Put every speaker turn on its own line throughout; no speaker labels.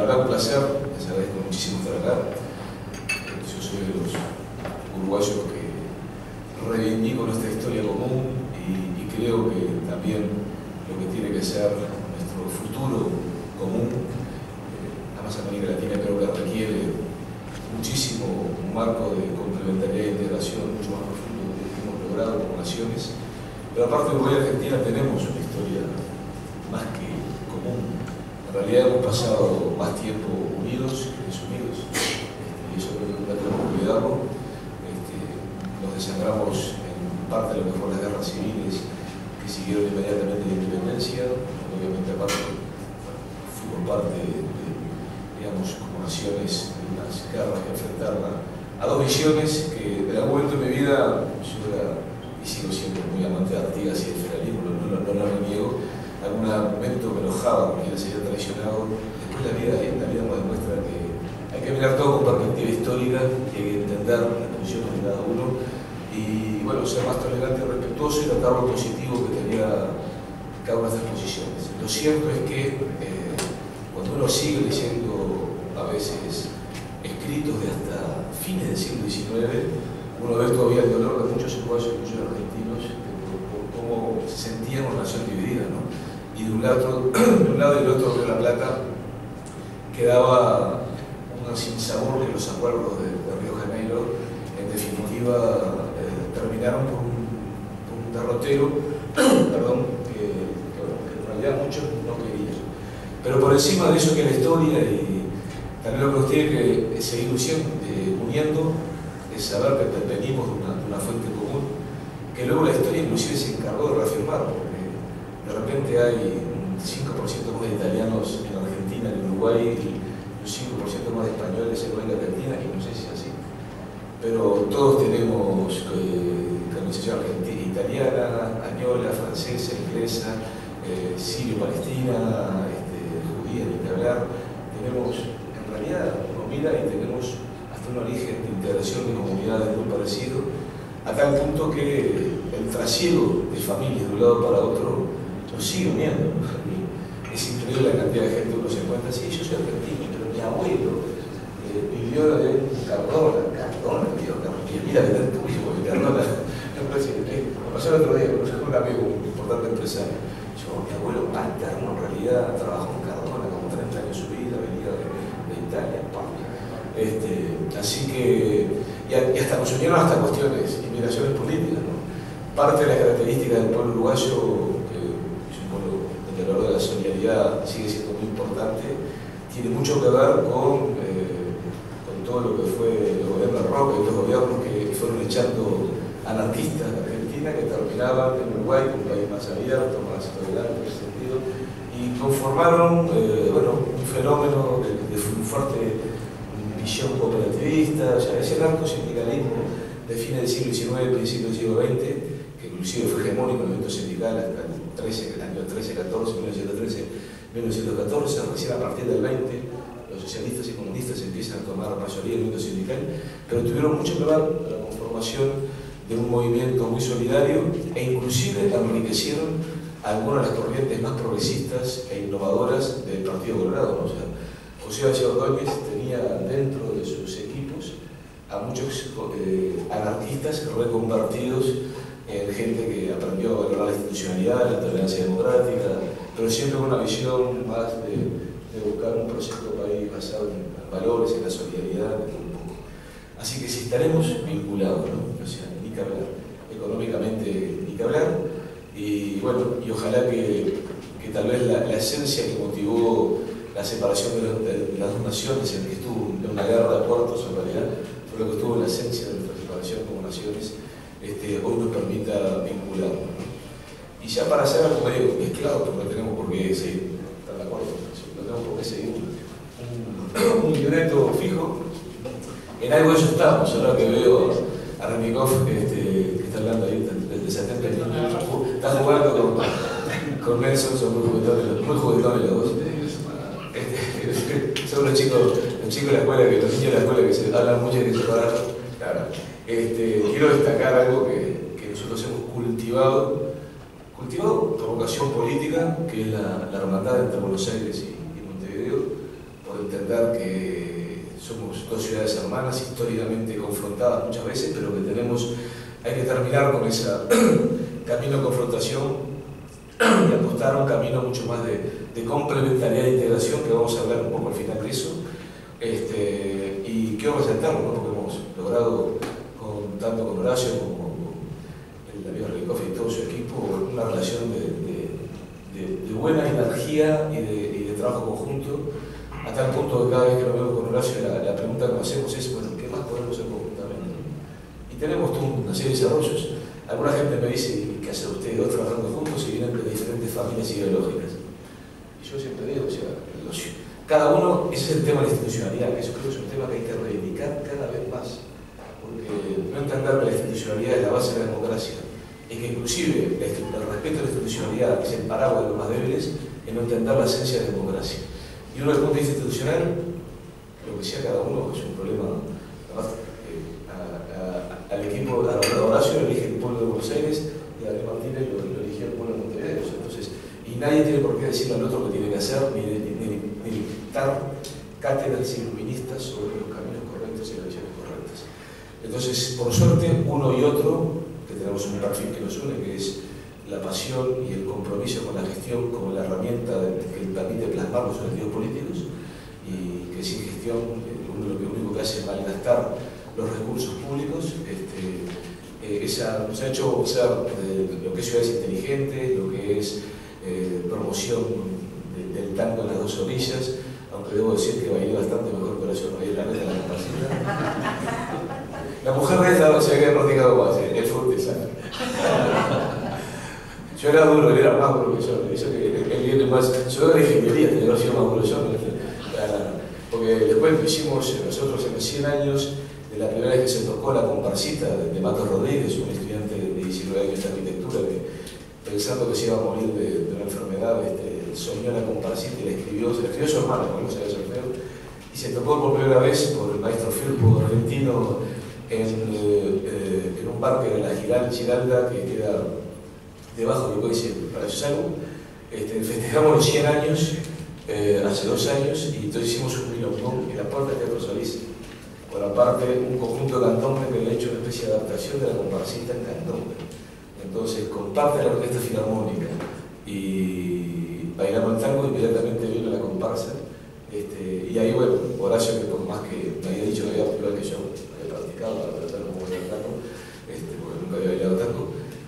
la verdad un placer, les agradezco muchísimo estar acá. Yo soy de los uruguayos que reivindico nuestra historia común y creo que también lo que tiene que ser nuestro futuro común, además América Latina creo que requiere muchísimo un marco de complementariedad e integración mucho más profundo de lo que hemos logrado como naciones. Pero aparte de Uruguay y Argentina tenemos una historia más que común. En realidad hemos pasado más tiempo unidos que desunidos, y eso creo que nunca tenemos que olvidarlo. Nos desangramos en parte de lo que fueron las guerras civiles que siguieron inmediatamente la independencia. Obviamente aparte fuimos parte de digamos, como naciones de unas guerras que enfrentaron a dos visiones que en algún momento de mi vida yo era y sigo siendo muy amante de Artigas y del federalismo, no lo niego. En algún momento me enojaba porque se había traicionado. Después la vida nos demuestra que hay que mirar todo con perspectiva histórica y hay que entender las posiciones de cada uno y bueno, ser más tolerante y respetuoso y tratar lo positivo que tenía cada una de estas posiciones. Lo cierto es que cuando uno sigue leyendo a veces escritos de hasta fines del siglo XIX, uno ve todavía el dolor de muchos uruguayos y muchos argentinos por cómo se sentían una nación dividida, ¿no? Y de un lado y del otro de La Plata quedaba un sinsabor que los acuerdos de Río de Janeiro en definitiva terminaron por un derrotero perdón, que en realidad muchos no querían. Pero por encima de eso que es la historia y también lo que nos tiene que seguir uniendo es saber que venimos de una fuente común que luego la historia inclusive se encargó de reafirmar, porque de repente hay un 5% más de italianos en Argentina, en Uruguay, y un 5% más de españoles en América Latina, y no sé si es así. Pero todos tenemos colonización argentina, italiana, española, francesa, inglesa, sirio-palestina, judía, ni que hablar. Tenemos, en realidad, uno mira y tenemos hasta un origen de integración de comunidades muy parecido, a tal punto que el trasiego de familias de un lado para otro nos sigue uniendo. Es increíble la cantidad de gente que uno se encuentra. Sí, yo soy argentino, pero mi abuelo vivió en Cardona, mira que tan tuyo, porque Cardona, me pasó el otro día, con un amigo, un importante empresario. Mi abuelo paterno en realidad trabajó en Cardona como 30 años de su vida, venía de Italia, así que, y hasta nos unieron hasta cuestiones, inmigraciones políticas, ¿no? Parte de las características del pueblo uruguayo, que es un pueblo donde el valor de la solidaridad sigue siendo muy importante, tiene mucho que ver con todo lo que fue el gobierno de Roca y los gobiernos que fueron echando anarquistas de Argentina que terminaban en Uruguay, un país más abierto, más tolerante en ese sentido, y conformaron un fenómeno de fuerte visión cooperativista, o sea, ese narcosindicalismo de fines del siglo XIX, principios del siglo XX, que inclusive fue hegemónico en el movimiento sindical hasta el año 1914, recién a partir del 20, los socialistas y comunistas empiezan a tomar mayoría del movimiento sindical, pero tuvieron mucho que ver con la conformación de un movimiento muy solidario e inclusive enriquecieron algunas de las corrientes más progresistas e innovadoras del Partido Colorado, ¿no? O sea, José Bachar Ordóñez tenía dentro de sus equipos a muchos anarquistas reconvertidos en gente que aprendió a valorar la institucionalidad, la tolerancia democrática, pero siempre con una visión más de buscar un proyecto de país basado en valores, en la solidaridad, un poco. Así que si estaremos vinculados, ¿no? O sea, ni que hablar, económicamente ni que hablar, y bueno, y ojalá que tal vez la esencia que motivó la separación de las dos naciones, en que estuvo en una guerra de puertos, en realidad, fue lo que estuvo en la esencia de nuestra separación como naciones, hoy nos permita vincularnos, ¿no? Y ya para hacer algo medio mezclado, porque no tenemos por qué seguir, ¿están de acuerdo? No tenemos por qué seguir un libreto fijo. En algo de eso estamos, ahora que veo a Remikov, que está hablando ahí desde 70 años, está jugando con Nelson, son muy juguetones los dos. Son los chicos de la escuela, los niños de la escuela que se hablan mucho y que se paran. Claro. Quiero destacar algo que nosotros hemos cultivado por vocación política, que es la hermandad entre Buenos Aires y Montevideo, por entender que somos dos ciudades hermanas, históricamente confrontadas muchas veces, pero que hay que terminar con ese camino de confrontación y apostar a un camino mucho más de complementariedad e integración, que vamos a hablar un poco al final de eso. Y quiero resaltarlo, ¿no? Porque hemos logrado, tanto con Horacio como con el amigo Rebecoff y todo su equipo, una relación de buena energía y de trabajo conjunto, a tal punto que cada vez que nos vemos con Horacio la pregunta que nos hacemos es, bueno, ¿qué más podemos hacer conjuntamente? Y tenemos una serie de desarrollos. Alguna gente me dice, ¿qué hacen ustedes dos trabajando juntos y vienen de diferentes familias ideológicas? Y yo siempre digo, o sea, cada uno, ese es el tema de la institucionalidad, que eso creo que es un tema que hay que reivindicar cada vez más, porque no entender que la institucionalidad es la base de la democracia, y que inclusive el respeto a la institucionalidad, que es el paraguas de los más débiles, es no entender la esencia de la democracia. Y uno desde el punto de vista institucional, lo que sea cada uno es un problema. Al equipo, a Horacio lo elige el pueblo de Buenos Aires y a Daniel Martínez lo eligió el pueblo de Montevideo. Entonces, y nadie tiene por qué decirle al otro lo que tiene que hacer, ni dictar cátedras iluministas sobre los caminos correctos y las visiones correctas. Entonces, por suerte, uno y otro, que tenemos un perfil que nos une, que es la pasión y el compromiso con la gestión como la herramienta que permite plasmar los objetivos políticos, y que sin gestión uno lo único que hace es malgastar los recursos públicos. Nos ha hecho ser lo que es ciudades inteligentes, lo que es promoción del tango en las dos orillas, aunque debo decir que bailé bastante mejor que Horacio Rodríguez la neta de la capacidad. La mujer de esta se había practicado más, él fue un desastre. Yo era duro, él era más duro que yo, él viene más, yo era ingeniería, tenía que haber sido más duro yo, porque después lo hicimos nosotros en los 100 años, de la primera vez que se tocó la comparsita de Matos Rodríguez, un estudiante de 19 años de arquitectura que, pensando que se iba a morir de una enfermedad, soñó la comparsita y se la escribió su hermano, porque no sabía solfeo, y se tocó por primera vez por el maestro Firpo argentino en un parque de la Giralda, que queda debajo de lo que dice Palacio Salvo. Festejamos los 100 años, hace 2 años, y entonces hicimos un milongón en la puerta del Teatro Solís. Por aparte, un conjunto de candombe que le ha hecho una especie de adaptación de la comparsita en candombe. Entonces, con parte de la orquesta filarmónica y bailamos el tango, inmediatamente vino la comparsa. Y ahí, bueno, Horacio, que por más que me había dicho que había igual que yo, había practicado para aprender cómo bailar tango, porque nunca había bailado tango,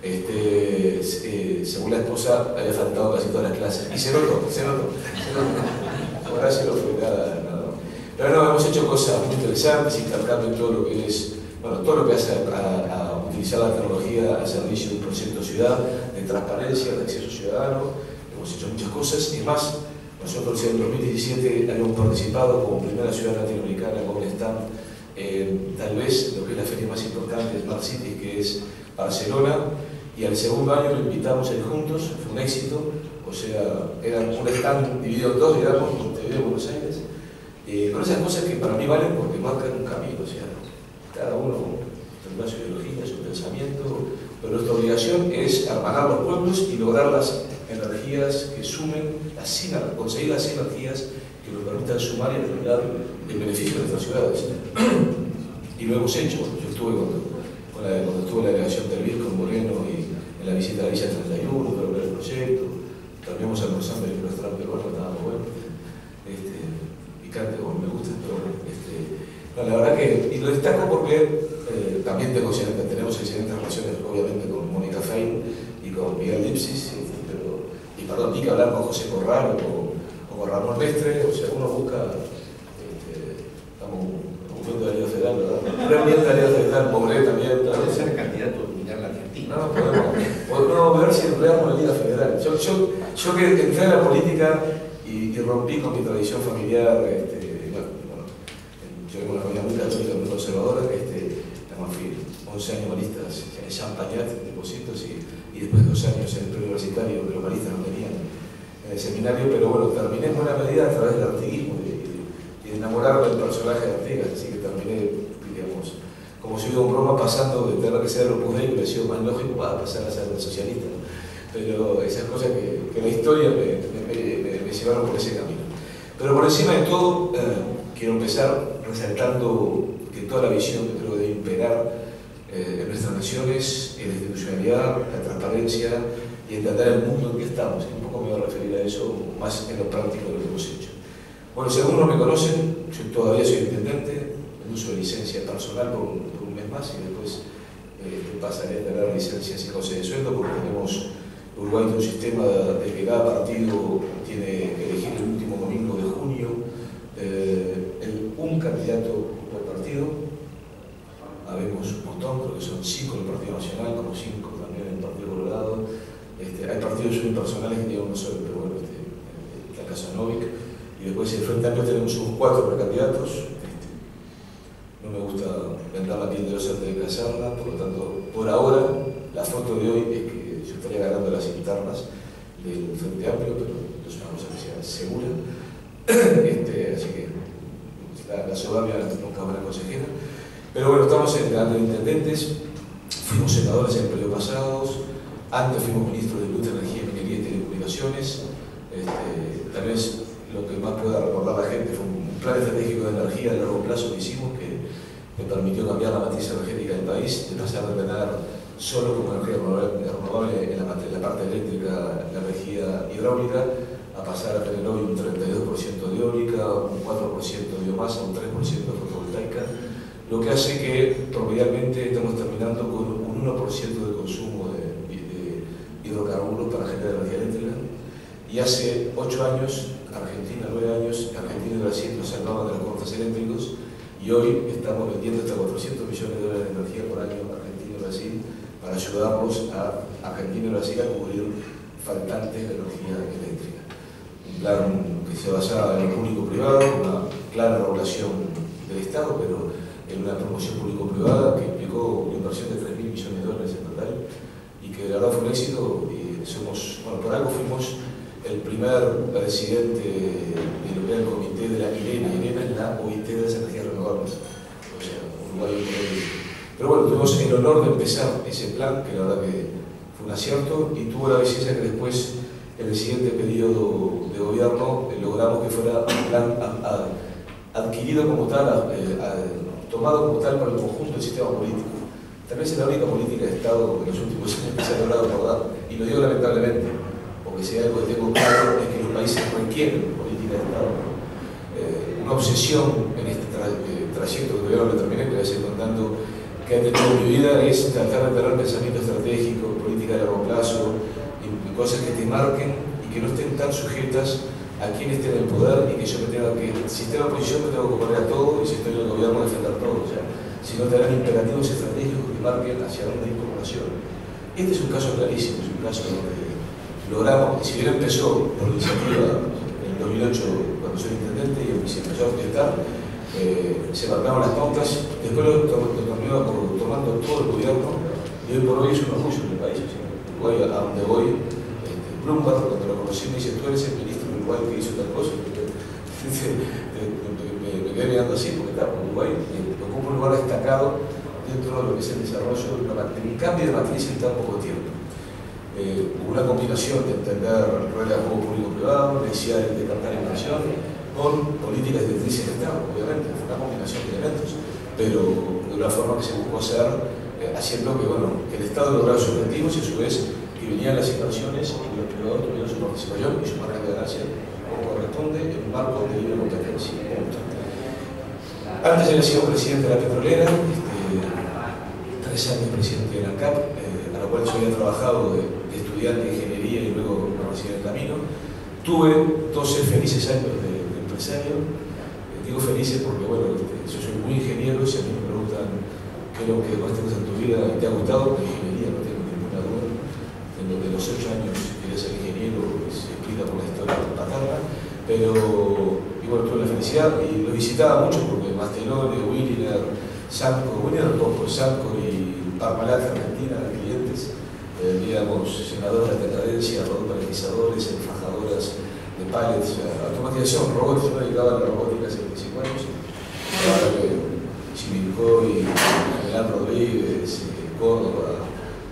según la esposa, había faltado casi todas las clases. Y se notó. Horacio no fue nada. Pero no, hemos hecho cosas muy interesantes, intercambio en todo lo que es, bueno, todo lo que hace a utilizar la tecnología al servicio de un proyecto de ciudad, de transparencia, de acceso ciudadano. Hemos hecho muchas cosas. Es más, nosotros en 2017 habíamos participado como primera ciudad latinoamericana con el stand, tal vez lo que es la feria más importante de Smart City, que es Barcelona, y al segundo año lo invitamos a ir juntos, fue un éxito. O sea, era un stand dividido en dos, digamos, Montevideo y Buenos Aires. Con esas cosas que para mí valen porque marcan un camino, o sea, cada uno tendrá su ideología, su pensamiento, pero nuestra obligación es hermanar los pueblos y lograr las energías que sumen, conseguir las energías que nos permitan sumar y lograr el beneficio de nuestras ciudades. Y lo hemos hecho. Yo estuve cuando estuvo la delegación del BIR con Moreno y en la visita a la Villa 31 para ver el proyecto, terminamos almorzando en el restaurante peruano, estaba muy bueno. Como me gusta, pero no, la verdad que, y lo destaco porque también tenemos excelentes relaciones, obviamente, con Mónica Fein y con Miguel Lipsis, ni que hablar con José Corral o con Ramón Mestre. O sea, uno busca, estamos viendo la Liga Federal, ¿verdad? Reuniendo la Liga Federal, Pobre también.
Puede ser candidato a dominar la Argentina.
Podemos ver si empleamos la Liga Federal. Yo que entré en la política y rompí con mi tradición familiar. Yo tengo una familia muy católica, muy conservadora. Fui 11 años maristas en Champagnat, en Depósitos, y después 2 años en el preuniversitario, que los maristas no tenían en el seminario. Pero bueno, terminé en buena medida a través del artiguismo y de enamorarme del personaje de Artigas. Así que terminé, digamos, como si hubiera un broma, pasando de tener que ser el Opus Dei, que me ha sido más lógico para pasar a ser el socialista. Pero esas cosas que la historia me llevaron por ese camino. Pero por encima de todo, quiero empezar resaltando que toda la visión que creo debe imperar en nuestras naciones es la institucionalidad, la transparencia y entender el mundo en que estamos. Un poco me voy a referir a eso más en lo práctico de lo que hemos hecho. Bueno, si algunos me conocen, yo todavía soy intendente, en uso de licencia personal por un mes más y después pasaré a tener licencias y cosas de sueldo porque tenemos Uruguay tiene un sistema de que cada partido tiene que elegir el último domingo de junio un candidato por partido. Habemos un montón, creo que son 5 en el Partido Nacional, como 5 también en el Partido Colorado. Hay partidos unipersonales que tienen uno solo, pero bueno, la Casa Novik. Y después en el Frente Amplio tenemos unos 4 precandidatos. No me gusta vender la piel de los antes de casarla, por lo tanto, por ahora, la foto de hoy es que yo estaría ganando las internas del Frente Amplio, pero no es una cosa que sea segura. Así que la soberbia nunca es buena consejera. Pero bueno, estamos ganando intendentes, fuimos senadores en el periodo pasado, antes fuimos ministros de Industria, Energía, Minería y Telecomunicaciones. Tal vez lo que más pueda recordar la gente fue un plan estratégico de energía a largo plazo que hicimos que permitió cambiar la matriz energética del país, de pasar de tener solo como energía renovable en la parte eléctrica la energía hidráulica, a pasar a tener hoy un 32% de eólica, un 4% de biomasa, un 3% de fotovoltaica, lo que hace que promedialmente estamos terminando con un 1% de consumo de hidrocarburos para generar energía eléctrica. Y hace 8 años, Argentina, 9 años, Argentina y Brasil nos salvaban de los cortes eléctricos y hoy estamos vendiendo hasta $400 millones de energía por año a Argentina y Brasil para ayudarnos a Argentina y Brasil a cubrir faltantes de energía eléctrica. Un plan que se basaba en lo público-privado, una clara regulación del Estado, pero en una promoción público-privada que implicó una inversión de $3.000 millones en total y que la verdad fue un éxito y somos, bueno, por algo fuimos el primer presidente de lo que era el comité de la IRENA. IRENA es la OIT de las energías renovables, o sea, Uruguay. Pero bueno, tuvimos el honor de empezar ese plan, que la verdad que fue un acierto, y tuvo la belleza que después, en el siguiente periodo de gobierno, logramos que fuera un plan adquirido como tal, tomado como tal por el conjunto del sistema político. Tal vez es la única política de Estado que en los últimos años que se ha logrado acordar, y lo digo lamentablemente, porque si hay algo que tengo claro es que los países requieren política de Estado. Una obsesión en este trayecto que todavía no lo terminé, que voy a seguir contando, que ha tenido mi vida es tratar de tener pensamiento estratégico, política de largo plazo, y cosas que te marquen y que no estén tan sujetas a quien esté en el poder y que yo me tenga que, si estoy en la oposición me tengo que oponer a todo y si estoy en el gobierno defender todo, o sea, sino tener imperativos estratégicos que marquen hacia dónde ir como nación. Este es un caso clarísimo, es un caso donde logramos, si bien empezó por iniciativa en el 2008 cuando soy intendente y se empezó a orquestar, se marcaron las pautas, después lo terminó tomando todo el gobierno y hoy por hoy es un orgullo en el país. Uruguay, a donde voy, Bloomberg, cuando lo conocí, me dice: tú eres el ministro de Uruguay que hizo tal cosa. Me quedé mirando así porque está Uruguay ocupa un lugar destacado dentro de lo que es el desarrollo el cambio de matriz en tan poco tiempo. Una combinación de entender reglas de juego público-privado, necesidad de captar inversión, con políticas de directrices de Estado, obviamente, fue una combinación de elementos, pero de una forma que se buscó hacer, haciendo que, bueno, que el Estado lograra sus objetivos y a su vez que vinieran las inversiones y que los privados tuvieran su participación y su margen de ganancia como corresponde en un marco de libre competencia. Antes había sido presidente de la petrolera, 3 años presidente de la ANCAP, a la cual yo había trabajado de estudiante de ingeniería y luego me recibí en el camino. Tuve 12 felices años de empresario. Digo felices porque, bueno, yo soy muy ingeniero, si a mí me preguntan qué es lo que más te gusta en tu vida y te ha gustado, la ingeniería, no tengo ninguna duda. De los 8 años quería ser ingeniero, se explica por la historia paterna, pero, y bueno, tuve la felicidad y lo visitaba mucho porque Mastelone, Williner, Sanco, Williner poco, Sanco y Parmalat, Argentina, clientes, digamos, senadores de decadencia, robotizadores, enfajadoras de pallets, automatización, robots. Yo me dedicaba a la robótica hace 25 años. Ahora que Chivilcoy, General Rodríguez, Córdoba,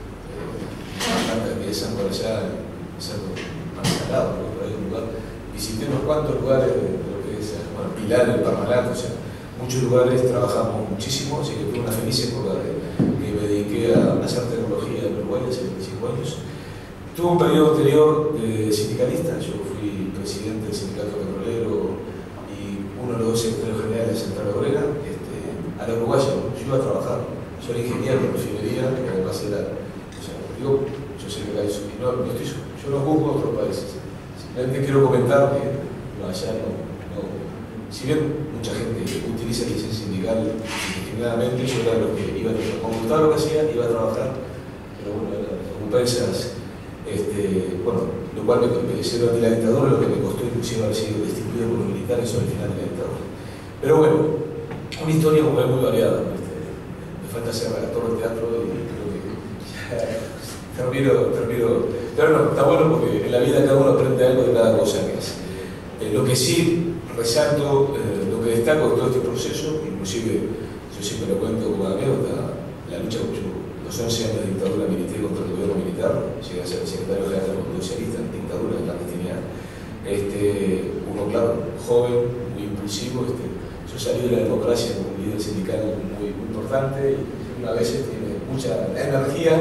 que empiezan por allá, empezando más salado, por ahí un lugar. Visité unos cuantos lugares de bueno, Pilar, el Parmalat, o sea, muchos lugares trabajamos muchísimo, así que tuve una feliz época que me dediqué a hacer tecnología en Uruguay hace 25 años. Tuve un periodo anterior de sindicalista, yo fui presidente del sindicato petrolero y uno de los dos secretarios generales de Central Obrera, a la uruguaya, ¿no? Yo iba a trabajar, yo era ingeniero en refinería, que además era, o sea, digo, yo sé que yo no juzgo a otros países, simplemente quiero comentar que allá no, si bien mucha gente utiliza la licencia sindical indiscriminadamente, yo era lo que iba a trabajar, como gustaba lo que hacía, iba a trabajar, pero bueno, las recompensas, bueno, lo cual me hicieron de la dictadura, lo que me costó inclusive haber sido destituido por los militares sobre el final de la dictadura. Pero bueno, una historia muy variada. Me falta hacer actor de teatro y creo que ya termino. Pero no, está bueno porque en la vida cada uno aprende algo de cada cosa que hace. Lo que sí resalto, lo que destaco de todo este proceso, inclusive yo siempre lo cuento como anécdota, la lucha con los 11 años de dictadura militar contra el gobierno militar, llegué a ser secretario general del Partido Socialista en dictadura de clandestinidad. Uno, claro, joven, muy impulsivo, yo salí de la democracia como un líder sindical muy importante y a veces tiene mucha energía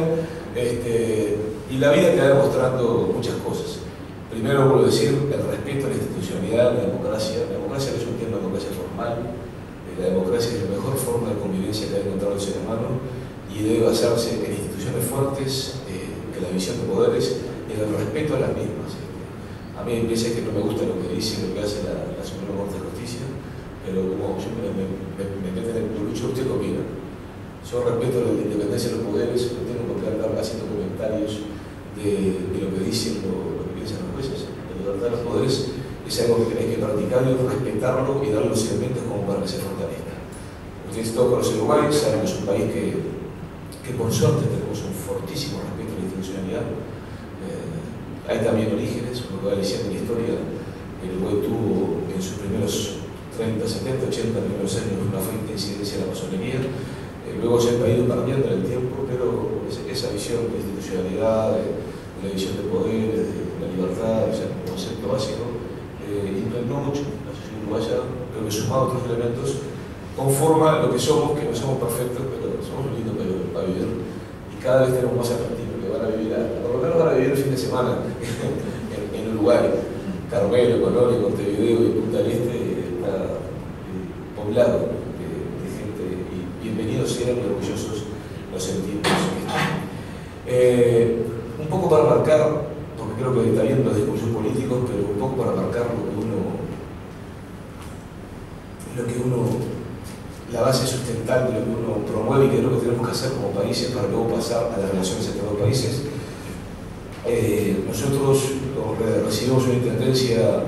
y la vida te va demostrando muchas cosas. Primero, vuelvo a decir, el respeto a la institucionalidad, la democracia. La democracia no es un tema de democracia formal, la democracia es la mejor forma de convivencia que ha encontrado el ser humano y debe basarse en instituciones fuertes, que la división de poderes y en el respeto a las mismas. A mí me parece que no me gusta lo que dice, lo que hace la Suprema Corte de Justicia, pero como yo me meten en el lucho, usted conmigo. Yo respeto la independencia de los poderes, no tengo por qué andar haciendo comentarios de lo que dicen lo que piensan los jueces. La libertad de los poderes es algo que tenéis que practicarlo, respetarlo y darle los elementos como para que se fortalezca. Ustedes todos conocen Uruguay, saben que es un país que por suerte tenemos un fortísimo respeto a la institucionalidad. Hay también orígenes, uno va diciendo en la historia, el Uruguay tuvo en sus primeros 30, 70, 80 primeros años una fuerte incidencia de la masonería, luego se ha ido perdiendo en el tiempo, pero esa visión de institucionalidad, de la visión de poder, de la libertad, o sea, un concepto básico, impregnó mucho la sociedad uruguaya, pero que sumado otros elementos, conforma lo que somos, que no somos perfectos, pero somos un lindo país para vivir, y cada vez tenemos más atractivos, que van a vivir, por lo menos van a vivir el fin de semana en Uruguay. Carmelo, Colonia, Montevideo y Punta del Este está poblado de gente, y bienvenidos sean y orgullosos los sentimos. Un poco para marcar, porque creo que está bien los discursos políticos, pero un poco para marcar la base sustentable, lo que uno promueve y que es lo que tenemos que hacer como países para luego pasar a las relaciones entre los países. Nosotros recibimos una intendencia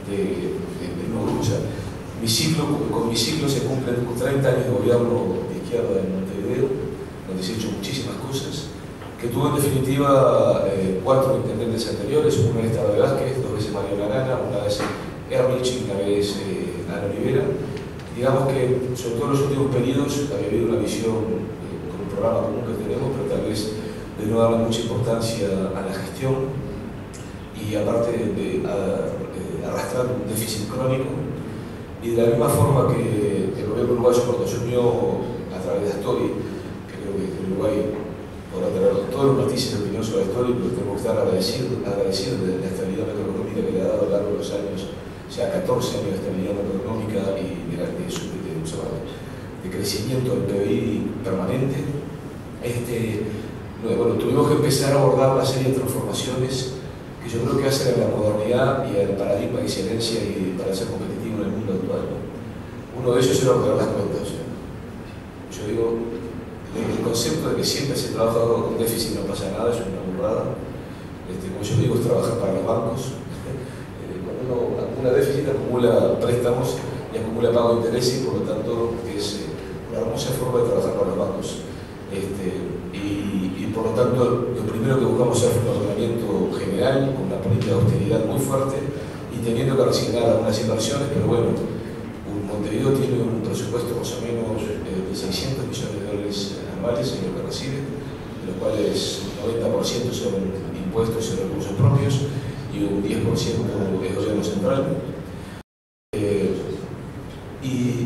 con mi ciclo se cumplen 30 años de gobierno de izquierda en Montevideo, donde se han hecho muchísimas cosas, que tuvo en definitiva 4 intendentes anteriores, una vez Tabaré Vázquez, 2 veces Mario Larana, una vez Erlich y una vez Ana Olivera. Digamos que, sobre todo en los últimos periodos, había habido una visión con un programa común que tenemos, pero tal vez de no darle mucha importancia a la gestión y aparte de arrastrar un déficit crónico. Y de la misma forma que el gobierno uruguayo, cuando asumió a través de Astori, que creo que el Uruguay podrá tener todos los matices de opinión sobre Astori, pero tenemos que estar agradecidos de la estabilidad macroeconómica que le ha dado a lo largo de los años, o sea, 14 años de estabilidad macroeconómica y de crecimiento del PBI permanente. Bueno, tuvimos que empezar a abordar una serie de transformaciones que yo creo que hacen a la modernidad y al paradigma de excelencia y para ser competitivo en el mundo actual. Uno de ellos era pagar las cuentas. Yo digo, el concepto de que siempre se trabaja con déficit y no pasa nada es una burrada. Como yo digo, es trabajar para los bancos. Cuando uno acumula déficit, acumula préstamos y acumula pago de interés, y por lo tanto es una hermosa forma de trabajar para los bancos. Y por lo tanto, lo primero que buscamos es un ordenamiento general, con una política de austeridad muy fuerte y teniendo que resignar algunas inversiones, pero bueno, Montevideo tiene un presupuesto más o menos de 600 millones de dólares anuales en lo que recibe, de los cuales 90% son impuestos y recursos propios y un 10% es gobierno central.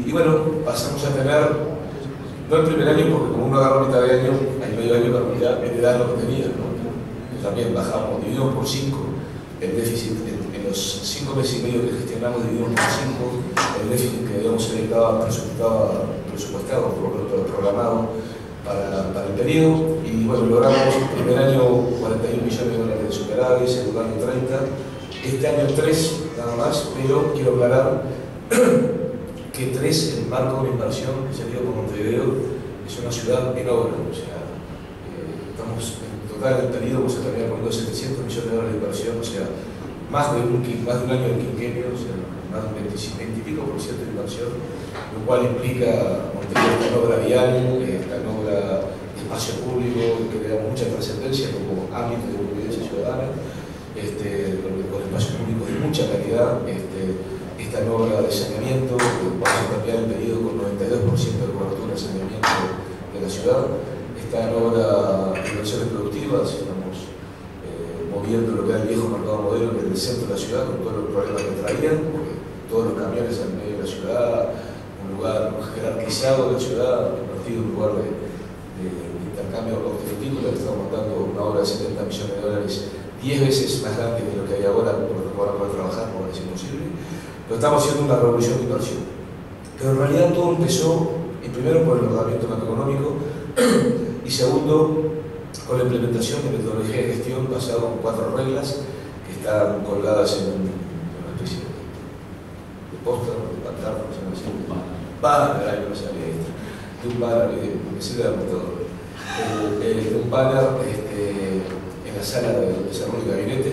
Y bueno, pasamos a tener, no el primer año, porque como uno agarra mitad de año, hay medio año para ya heredar lo que tenía, ¿no? También bajamos, dividimos por 5 el déficit, en los 5 meses y medio que gestionamos, dividimos por 5 el déficit que digamos estaba presupuestado, programado para el periodo. Y bueno, logramos el primer año 41 millones de dólares de superávit, segundo año 30, este año 3 nada más, pero quiero aclarar que 3 en marco de una inversión que se dio por Montevideo es una ciudad en obra, o sea, estamos en total en el periodo vamos a terminar poniendo 700 millones de dólares de inversión, o sea, más de un año de quinquenio, o sea, más de un 20 y pico por ciento de inversión, lo cual implica Montevideo esta obra vial, esta obra de espacio público, que le da mucha trascendencia como ámbito de convivencia ciudadana, con espacios públicos de mucha calidad, esta obra de saneamiento, vamos a terminar el periodo con 92% de cobertura de saneamiento de la ciudad, esta obra de inversiones productivas, estamos moviendo lo que era el viejo mercado modelo desde el centro de la ciudad con todos los problemas que traían, porque todos los camiones en medio de la ciudad, un lugar jerarquizado de la ciudad, convertido en un lugar de intercambio hortícola, que estamos montando una obra de 70 millones de dólares, 10 veces más grande que lo que hay ahora, por poder trabajar, porque es imposible. Pero estamos haciendo una revolución de inversión. Pero en realidad todo empezó, y primero por el ordenamiento macroeconómico, y segundo, con la implementación de metodología de gestión basada en 4 reglas que están colgadas en una especie de póster, de pancarta, no sé cómo decir, banner, no sabía esto, de un banner, me sirve de computador, de un banner en la sala de desarrollo de gabinete,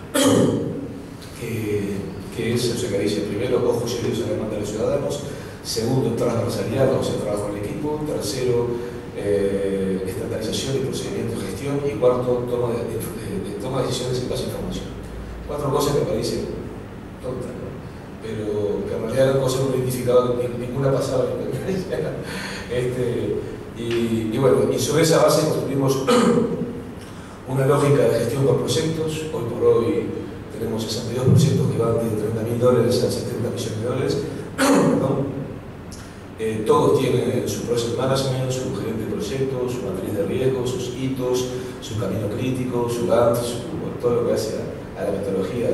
que es, o sea, que dice primero, ojos y oídos a la demanda de los ciudadanos, segundo, transversalidad, o sea, trabajo en equipo, tercero, estandarización y procedimiento de gestión, y cuarto, toma de decisiones en base a información. 4 cosas que parecen tontas, ¿no? Pero que en realidad eran cosas no identificadas, ninguna pasaba en la experiencia. Y bueno, y sobre esa base construimos una lógica de gestión por proyectos. Hoy por hoy tenemos 62 proyectos que van de $30.000 a 70 millones de dólares. Todos tienen su project management, su gerente de proyectos, su matriz de riesgo, sus hitos, su camino crítico, su GANT, todo lo que hace a la metodología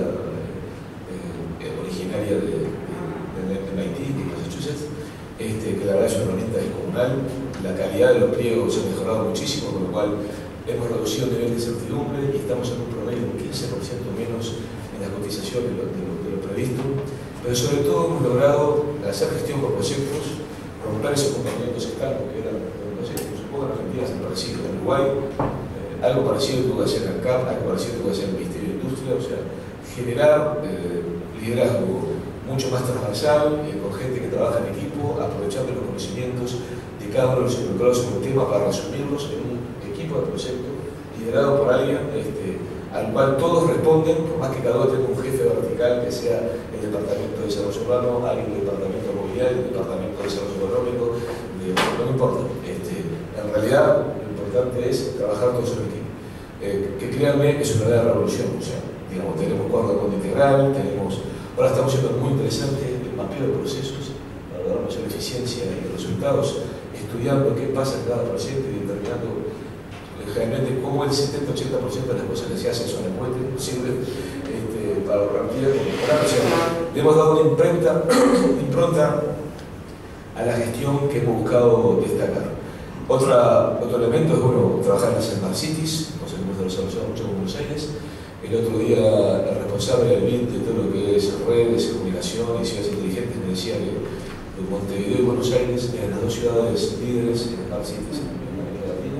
originaria de MIT, de Massachusetts, que la verdad es una herramienta descomunal. La calidad de los pliegos se ha mejorado muchísimo, con lo cual hemos reducido el nivel de incertidumbre y estamos en un promedio de un 15% menos en la cotización de lo previsto. Pero sobre todo hemos logrado hacer gestión por proyectos, romper esos comportamientos estancos que eran proyectos. Supongo que en Argentina es parecido, en Uruguay algo parecido tuvo que hacer en CAP, algo parecido tuvo que hacer el Ministerio de Industria, o sea, generar liderazgo mucho más transversal, con gente que trabaja en equipo, aprovechando los conocimientos de cada uno de los involucrados en un tema para resumirlos en un equipo de proyecto liderado por alguien al cual todos responden, por más que cada uno tenga un jefe vertical que sea el Departamento de Desarrollo Urbano, alguien del Departamento de Movilidad, el Departamento de Desarrollo Económico, no importa. En realidad, lo importante es trabajar todos en equipo. Que créanme, es una verdadera revolución. O sea, digamos, tenemos cuadro de cuenta integral, ahora estamos haciendo muy interesante el mapeo de procesos para lograr mayor eficiencia y resultados, estudiando qué pasa en cada proyecto y determinando generalmente cómo el 70-80% de las cosas que se hacen son encuestas, sirven para ahorrar tiempo. Le hemos dado una impronta a la gestión que hemos buscado destacar. Otro elemento es, bueno, trabajar en las Smart Cities, nos hemos desarrollado mucho con Buenos Aires. El otro día el responsable del BID de todo lo que es redes, comunicación y ciudades inteligentes me decía que Montevideo y Buenos Aires eran las 2 ciudades líderes en Smart Cities en América Latina.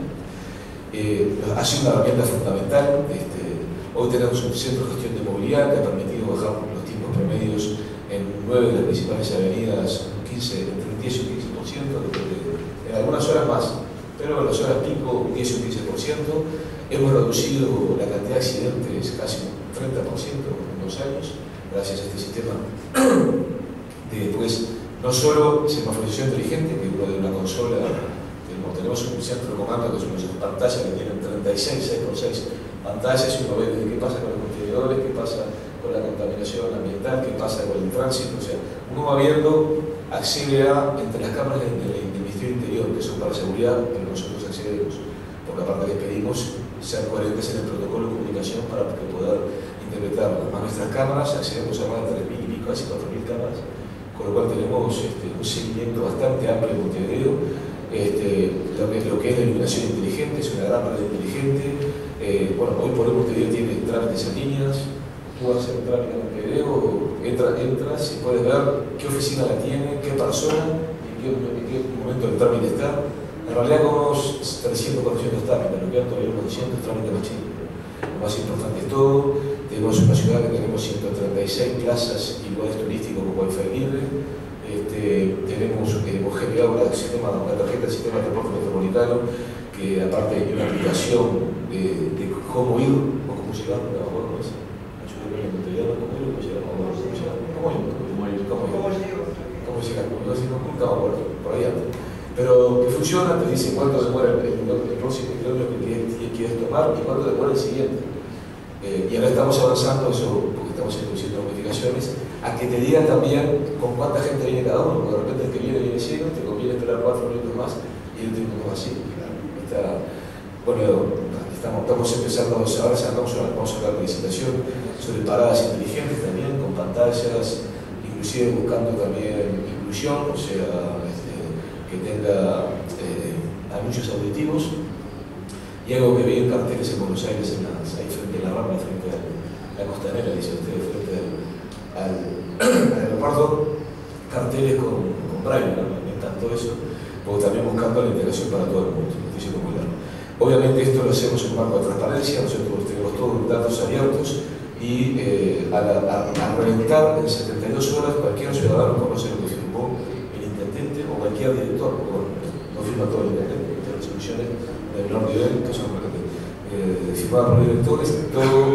Ha sido una herramienta fundamental. Hoy tenemos un centro de gestión de movilidad que ha permitido bajar los tiempos promedios en 9 de las principales avenidas entre un 10 y un 15%, en algunas horas más, pero en las horas pico un 10 y un 15%. Hemos reducido la cantidad de accidentes casi un 30% en 2 años, gracias a este sistema de, no solo semaforización inteligente, que uno de una consola, tenemos un centro de comando que son unas pantallas que tienen 36, 6x6 pantallas, y uno ve qué pasa con los contenedores, qué pasa con la contaminación ambiental, qué pasa con el tránsito, o sea, uno va viendo accede a, entre las cámaras del Ministerio del Interior, que son para seguridad, pero nosotros accedemos, porque aparte que pedimos ser coherentes en el protocolo de comunicación para que puedan interpretarlo. A nuestras cámaras accedemos a más de 3.000 y pico, casi 4.000 cámaras, con lo cual tenemos un seguimiento bastante amplio de Montevideo. Lo que es la iluminación inteligente, es una gran red inteligente. Bueno, hoy por hoy Montevideo tiene trámites en líneas. Tú vas a hacer un trámite en Montevideo, entras y puedes ver qué oficina la tiene, qué persona, en qué momento del trámite está. En realidad con unos 300, 400 trámites, lo que hay todavía unos 200 trámites más chicos. Lo más importante es todo. Tenemos una ciudad que tenemos 136 plazas y lugares turísticos con wifi libre. Tenemos generado una tarjeta del sistema de transporte metropolitano, que aparte hay una aplicación de cómo ir o cómo llegar, ¿cómo es? ¿Cómo llegar? Nunca me acuerdo, por ahí antes. Pero que funciona, te dice cuánto demora el próximo kilómetro que quieres tomar y cuánto demora el siguiente. Y ahora estamos avanzando eso, porque estamos introduciendo modificaciones, a que te digan también con cuánta gente viene cada uno, porque de repente el que viene lleno, te conviene esperar 4 minutos más y el tiempo más así. Bueno, estamos empezando, ahora vamos a hablar de licitación sobre paradas inteligentes también, con pantallas, inclusive buscando también inclusión, o sea, que tenga anuncios auditivos. Y algo que vi en carteles en Buenos Aires, ahí frente a la Rambla, frente a la Costanera, dice usted, frente al aeropuerto, carteles con braille, ¿no? Me encantó eso, porque también buscando la integración para todo el mundo, lo estoy diciendo muy largo. Obviamente esto lo hacemos en un marco de transparencia, nosotros tenemos todos los datos abiertos y al reventar en 72 horas cualquier ciudadano conoce lo que firmó el intendente o cualquier director, porque no firma todo el intendente, tiene resoluciones de menor nivel, que son firmadas por directores, todo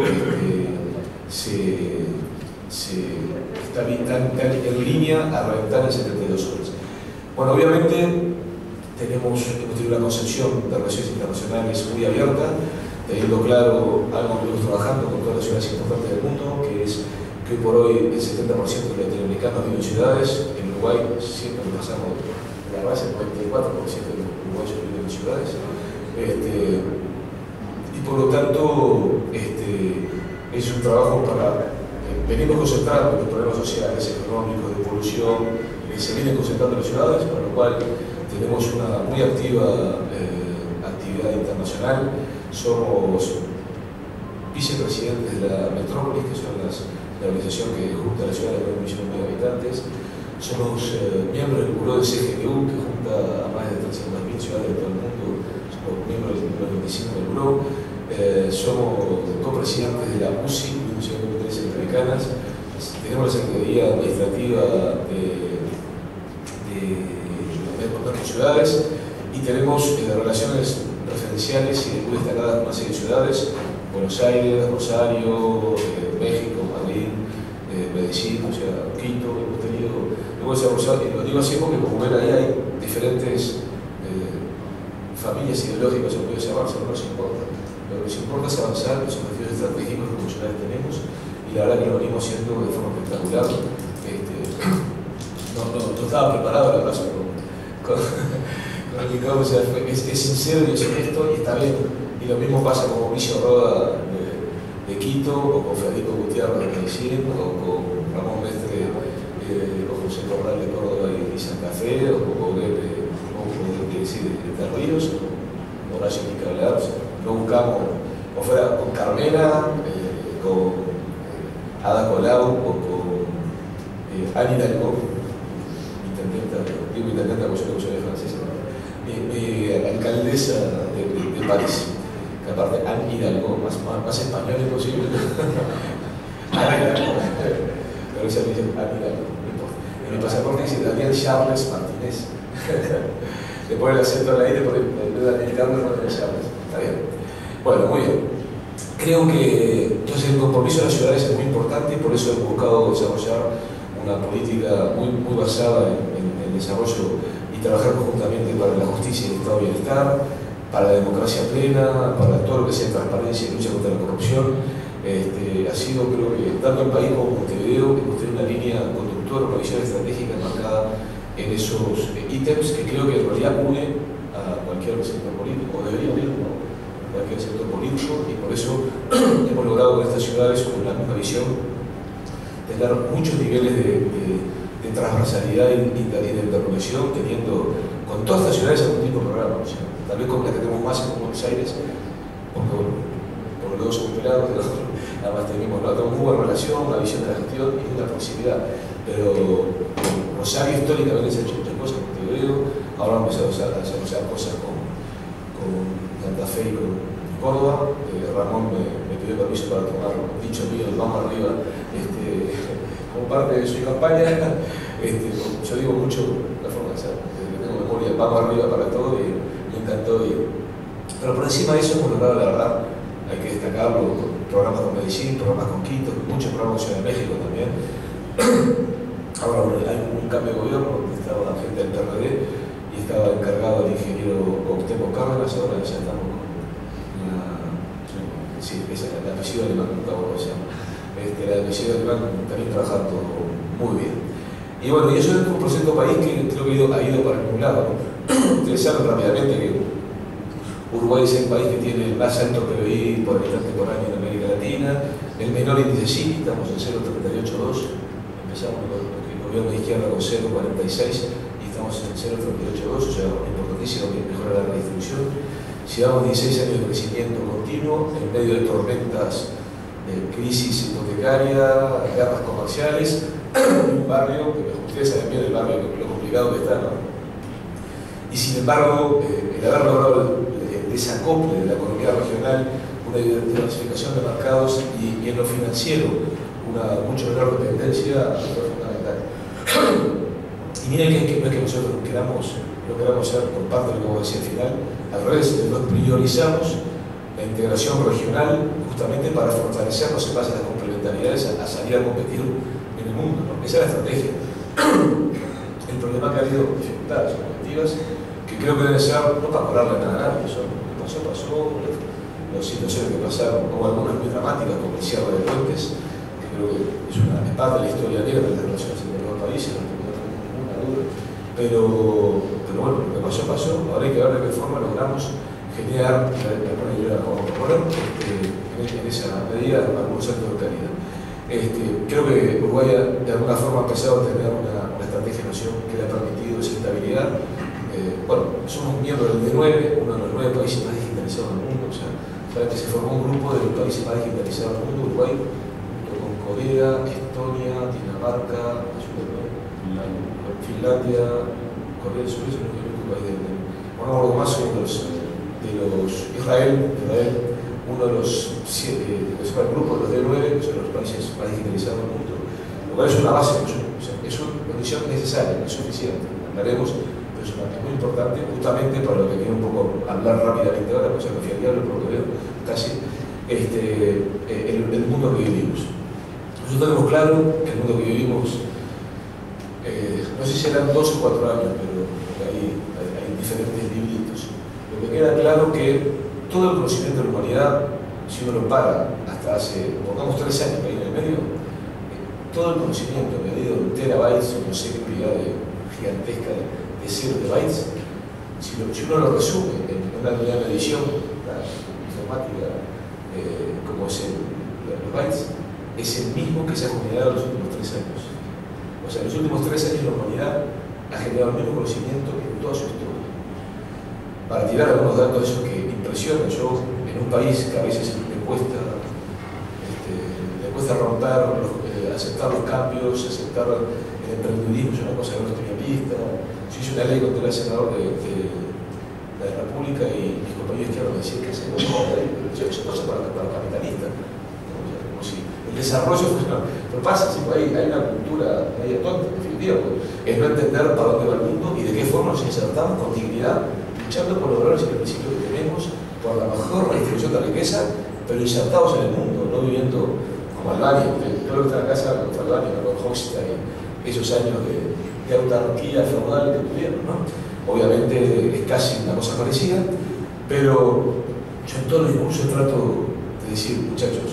está en línea a reventar en 72 horas. Bueno, obviamente hemos tenido una concepción de relaciones internacionales muy abierta, teniendo claro algo que estamos trabajando con todas las ciudades importantes del mundo, que es que hoy por hoy el 70% de los latinoamericanos viven en ciudades. En Uruguay siempre pasamos la base, el 94% de los uruguayos viven en ciudades. Y por lo tanto es un trabajo para venimos concentrando los problemas sociales, económicos, de polución, se vienen concentrando en las ciudades, para lo cual tenemos una muy activa actividad internacional. Somos vicepresidentes de la Metrópolis, que son la organización que junta a las ciudades con 1 millón de habitantes. Somos miembros del Buró de CGTU, que junta a más de 300.000 ciudades de todo el mundo. Somos miembros del número 25 del Buró. Somos copresidentes de la UCI, Unión de Empresas Americanas. Tenemos la Secretaría Administrativa de ciudades y tenemos relaciones referenciales y muy destacadas con una serie de ciudades: Buenos Aires, Rosario, México, Madrid, Medellín, o sea, Quito. Hemos tenido, lo digo así porque, como ven ahí, hay diferentes familias ideológicas, se puede llamarse, no nos importa. Lo que nos importa es avanzar en los objetivos estratégicos que como ciudades tenemos, y la verdad que lo venimos haciendo de forma espectacular. No estaba preparado la verdad con el que o sea, es sincero y es honesto y está bien. Y lo mismo pasa con Mauricio Roda de Quito, o con Federico Gutiérrez de Medellín, o con Ramón Mestre o José Corral de Córdoba y Santa Fe, o con Ríos, o Horacio Nicablar. No buscamos, o fuera con Carmela, con Ada Colau, o con Anne Hidalgo, intendenta porque yo soy francesa, alcaldesa de París, que aparte Anne Hidalgo, más español imposible. Pero esa dice Anne Hidalgo, no importa. En mi pasaporte dice Daniel Charles Martínez. Le pone el acento al aire porque el Carlos no tiene Charles. Está bien. Bueno, muy bien. Creo que entonces el compromiso de las ciudades es muy importante y por eso hemos buscado desarrollar una política muy basada en el desarrollo y trabajar conjuntamente para la justicia y el estado de bienestar, para la democracia plena, para todo lo que sea transparencia y lucha contra la corrupción. Ha sido, creo que, tanto el país como Montevideo, hemos tenido una línea conductora, una visión estratégica marcada en esos ítems que creo que en realidad une a cualquier sector político, o debería unir a cualquier sector político, y por eso hemos logrado con estas ciudades con la misma visión tener muchos niveles de transversalidad y de interconexión, teniendo con todas estas ciudades algún tipo de programa. O sea, tal vez con la que tenemos más en Buenos Aires, porque bueno, por los dos somos pelados, además tenemos muy buena relación, una visión de la gestión y una proximidad. Pero Rosario históricamente se ha hecho muchas cosas con Montevideo, ahora hemos empezado a hacer cosas con Santa Fe y con Córdoba. Ramón me pidió permiso para tomar un dicho mío, el vamos arriba, como parte de su campaña. Yo digo mucho la forma de ser, desde que tengo memoria, vamos arriba para todo, y me encantó. Pero por encima de eso hemos logrado, la verdad, hay que destacarlo, programas con Medellín, programas con Quito, muchos programas con Ciudad de México también. Ahora hay un cambio de gobierno, donde estaba la gente del PRD y estaba encargado el ingeniero Octemo Cárdenas. Ahora ya estamos con el apellido alemán, nunca vuelvo a llamar. El apellido alemán también trabajando muy bien. Y bueno, y eso es un proyecto país que creo que ha ido para algún lado, ¿no? Ustedes saben rápidamente que Uruguay es el país que tiene el más alto PBI por habitante por año en América Latina, el menor índice Gini, estamos en 0,382, empezamos el gobierno de izquierda con 0,46 y estamos en 0,382, o sea, importantísimo que mejora la redistribución. Llevamos 16 años de crecimiento continuo en medio de tormentas, crisis hipotecaria, guerras comerciales, un barrio, que ustedes saben bien el barrio, lo complicado que está, ¿no? Y sin embargo, el haber logrado el desacople de la economía regional, una diversificación de mercados y en lo financiero una mucho menor dependencia, fue fundamental. Y miren que no es que nosotros lo queramos hacer por parte de lo que vos decía al final, al revés, nos priorizamos la integración regional justamente para fortalecernos en base a las complementariedades, a salir a competir en el mundo, ¿no? Esa es la estrategia. El problema que ha habido dificultades objetivas que creo que deben ser, no para hablarle nada a nadie, son lo que pasó, las situaciones que pasaron, como algunas muy dramáticas, como el cierre de puentes, que creo que es parte de la historia negra de las relaciones entre los dos países, no tengo ninguna duda. Pero bueno, lo que pasó, ahora hay que ver de qué forma logramos generar la buena idea como proponer en esa medida algunos actos de calidad. Creo que Uruguay de alguna forma ha empezado a tener una estrategia de nación que le ha permitido esa estabilidad. Bueno, somos miembros del D9, uno de los 9 países más digitalizados del mundo. O sea, saben que se formó un grupo de los países más digitalizados del mundo, Uruguay, junto con Corea, Estonia, Dinamarca, Finlandia, Corea del Sur, es el único país del mundo. Bueno, algo más son de los Israel, uno de los 7, el grupo de los D9, que son los países más digitalizados del mundo, lo cual es una base, es una condición necesaria, no es suficiente, hablaremos, pero es muy importante, justamente para lo que quiero un poco hablar rápidamente ahora, porque se me fiaría por lo que veo, casi, el mundo que vivimos. Nosotros tenemos claro que el mundo que vivimos, no sé si serán 2 o 4 años, pero hay diferentes libritos. Lo que queda claro que todo el conocimiento de la humanidad, si uno lo para hasta hace, pongamos 3 años ahí en el medio, todo el conocimiento medido en terabytes, no sé qué cantidad gigantesca de ceros de bytes, si uno lo resume en una unidad de medición informática, como es los bytes, es el mismo que se ha generado en los últimos 3 años. O sea, en los últimos 3 años la humanidad ha generado el mismo conocimiento que en toda su historia. Para tirar algunos datos de esos que impresionan, yo en un país que a veces me cuesta romper, aceptar los cambios, aceptar el emprendedurismo, es una cosa que no estoy en vista. Yo hice una ley cuando era senador de la República y mis compañeros izquierdos me decían que hacemos eso cosa para capitalistas. Como si el desarrollo funciona. Pero pasa, si hay una cultura media tonta, en definitiva, es no entender para dónde va el mundo y de qué forma nos insertamos con dignidad, luchando por los valores y los principios que tenemos, por la mejor redistribución de la riqueza, pero insertados en el mundo, no viviendo como Albania, todo lo que está en la casa con Albania, con Hofstad, esos años de autarquía feudal que tuvieron, ¿no? Obviamente es casi una cosa parecida, pero yo en todo el discurso trato de decir, muchachas,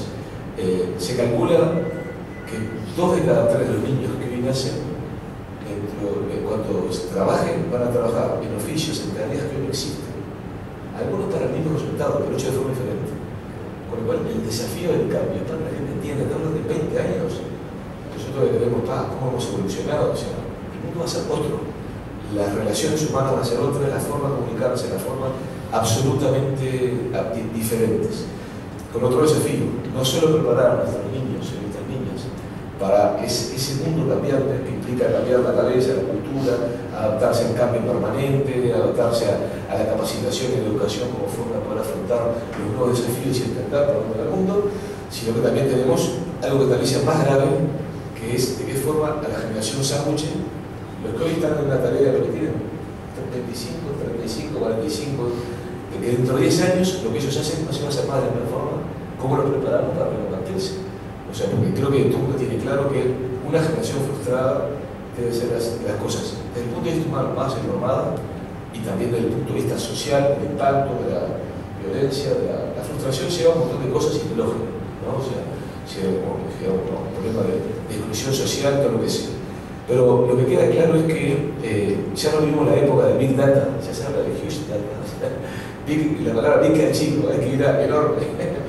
se calcula que 2 de cada 3 de los niños que hoy nacen cuando trabajen, van a trabajar en oficios, en tareas que hoy no existen. Algunos para el mismo resultado, pero hecho de forma diferente. Con lo cual, el desafío del cambio, para que la gente entienda, estamos de 20 años, nosotros le vemos, cómo hemos evolucionado, o sea, el mundo va a ser otro, las relaciones humanas van a ser otras, la forma de comunicarse, la forma absolutamente diferentes. Con otro desafío, no solo preparar a nuestros niños y nuestras niñas para ese mundo cambiante que implica cambiar la cabeza, la cultura, adaptarse al cambio permanente, adaptarse a la capacitación y la educación como forma de poder afrontar los nuevos desafíos y entender por dónde va el mundo, sino que también tenemos algo que tal vez sea más grave, que es de qué forma a la generación sándwich, los que hoy están en una tarea que tienen 25, 35, 45, de que dentro de 10 años lo que ellos hacen no se va a hacer más de la misma forma, ¿cómo lo preparamos para renovarse? O sea, porque creo que todo el mundo tiene claro que una generación frustrada debe ser las cosas desde el punto de vista humano más normada y también desde el punto de vista social, del impacto, de la violencia, de la frustración lleva un montón de cosas ideológicas, ¿no? O sea, lleva un problema de exclusión social, todo lo que sea. Pero lo que queda claro es que ya no vivimos la época de Big Data, ya se habla de Huge Data, o sea, la palabra Big queda chico, hay que ir a enorme.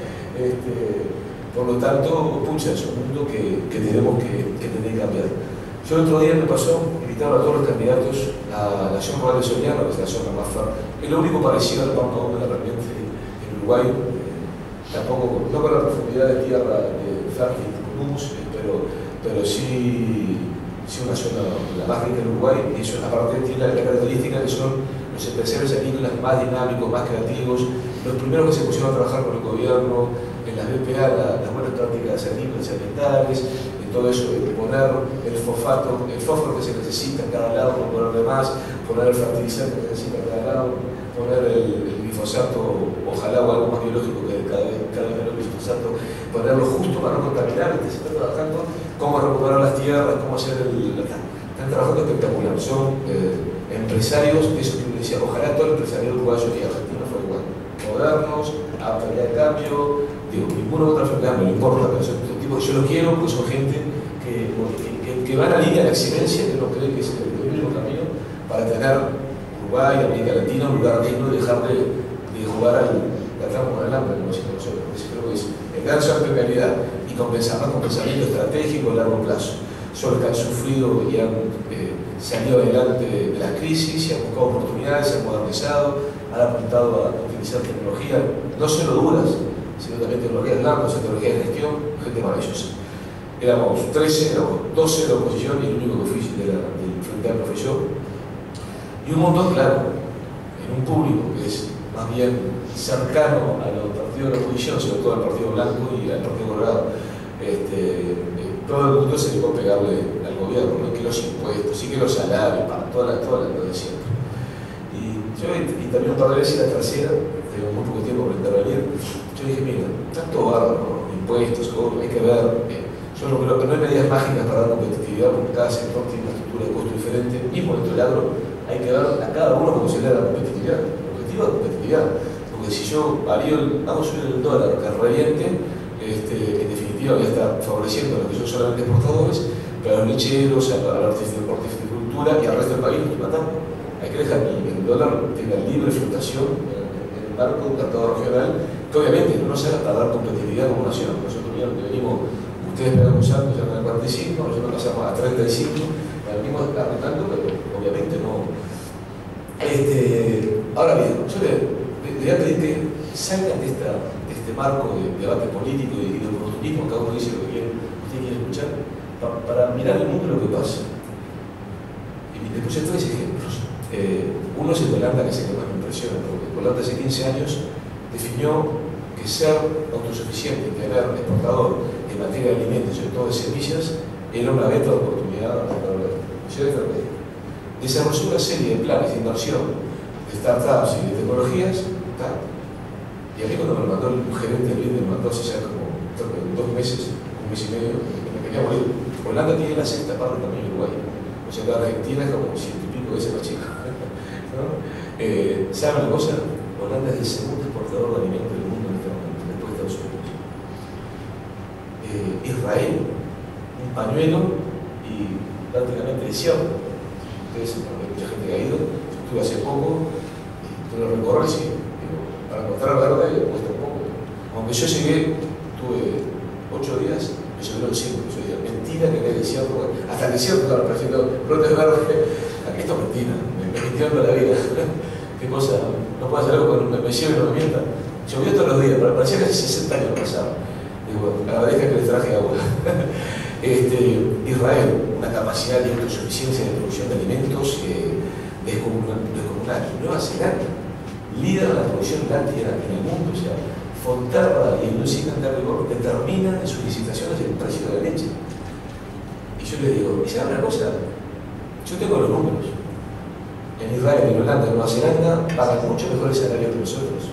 Por lo tanto, pucha, es un mundo que tenemos que tener que cambiar. Yo el otro día me pasó, invitaron a todos los candidatos a la zona rural de Soriano, que es la zona más fértil. Es lo único parecido al Pampa Húmeda realmente en Uruguay, tampoco, no con la profundidad de tierra fértil como humus, pero sí una zona la más rica en Uruguay, y eso aparte tiene la característica que son los empresarios agrícolas más dinámicos, más creativos, los primeros que se pusieron a trabajar con el gobierno en las BPA, las buenas prácticas agrícolas y ambientales, en todo eso de poner el fósforo que se necesita en cada lado, no ponerle más, poner el fertilizante que se necesita en cada lado, poner el glifosato, ojalá o algo más biológico que cada vez menos glifosato, ponerlo justo para no contaminar. Se está trabajando cómo recuperar las tierras, cómo hacer están trabajando espectacular. Son empresarios, eso que decía, ojalá todo el empresariado uruguayo y argentino fuera igual, modernos, adaptaría al cambio, digo, ninguna otra enfermedad me importa, pero son tipos, yo los quiero porque son gente que van a la línea de la excelencia, que no creen que es el mismo camino para tener Uruguay, América Latina, un lugar digno y dejar de jugar la trampa con el hambre, como decimos nosotros. Creo que es el gran salto de calidad y con pensamiento estratégico a largo plazo. Son los que han sufrido y han salido adelante de las crisis, y han buscado oportunidades, se han modernizado, han apuntado a utilizar tecnología, no solo duras, sino también tecnologías blandas, tecnologías de gestión, gente maravillosa. Éramos 13, éramos 12 de la oposición y el único que fui del Frente Amplio fui yo. Y un montón, claro, en un público que es más bien cercano a los partidos de la oposición, sobre todo al Partido Blanco y al Partido Colorado. Todo el mundo se le puede pegarle al gobierno, ¿no? Que los impuestos, y que los salarios, para toda la de siempre. Y también un par de veces, la tercera, tengo muy poco tiempo para intervenir, yo dije, mira, tanto bárbaro, impuestos, cobro, hay que ver, yo no creo que no hay medidas mágicas para dar competitividad, porque cada sector tiene una estructura de costo diferente, mismo dentro del agro, hay que ver a cada uno cómo se le da la competitividad. El objetivo es la competitividad, porque si yo hago subir el dólar, que reviente, en definitiva voy a estar favoreciendo a los que son solamente exportadores, pero a los lecheros, a la horticultura y al resto del país lo estoy matando. Hay que dejar que el dólar tenga libre fluctuación en el marco de un tratado regional, que obviamente no nos haga para dar competitividad como nación. Nosotros venimos, ustedes me dan usando ya en el 45, nosotros pasamos a 35, venimos arreglando, pero obviamente no. Ahora bien, yo le voy a pedir que salgan de este marco de debate político y de oportunismo, cada uno dice lo que usted quiere escuchar, para mirar el mundo y lo que pasa. Y después hay tres ejemplos. Uno es el de Holanda, que es el que más me impresiona, porque Holanda hace 15 años definió que ser autosuficiente, tener exportador en materia de alimentos, sobre todo de semillas, era una beta de oportunidad para la estrategia. Desarrolló una serie de planes de inversión de startups y de tecnologías, y a mí cuando me lo mandó el gerente del BID, me mandó hace ya como 2 meses, un mes y medio, me quería morir. Holanda tiene la sexta parte también en Uruguay, o sea que Argentina es como 100 y pico veces más chica. ¿No? ¿Saben una cosa? Holanda es el segundo exportador de alimentos del mundo en este momento, después de Estados Unidos. Israel, un pañuelo y prácticamente desierto. ustedes, hay mucha gente que ha ido, yo estuve hace poco, pero recorrer sí, para encontrar verde cuesta un poco. Aunque yo llegué, tuve 8 días, me llevaron 5, yo dije, mentira que había desierto, hasta el desierto estaba perfecto, brotes verdes, esto es mentira, me mintieron toda la vida. Qué cosa, no puedo hacer algo que me lleve y no me mienta. Llovió todos los días, pero parecía que hace 60 años pasaba. Digo, agradezca que les traje agua. Israel, una capacidad de autosuficiencia de producción de alimentos descomunal. Nueva Zelanda, líder de la producción láctea en el mundo, o sea, Fonterra y Lucina Terrible determinan en sus licitaciones el precio de la leche. Y yo les digo, ¿y saben una cosa? Yo tengo los números. En Israel, en Holanda, en Nueva Zelanda, pagan mucho mejores salarios que nosotros.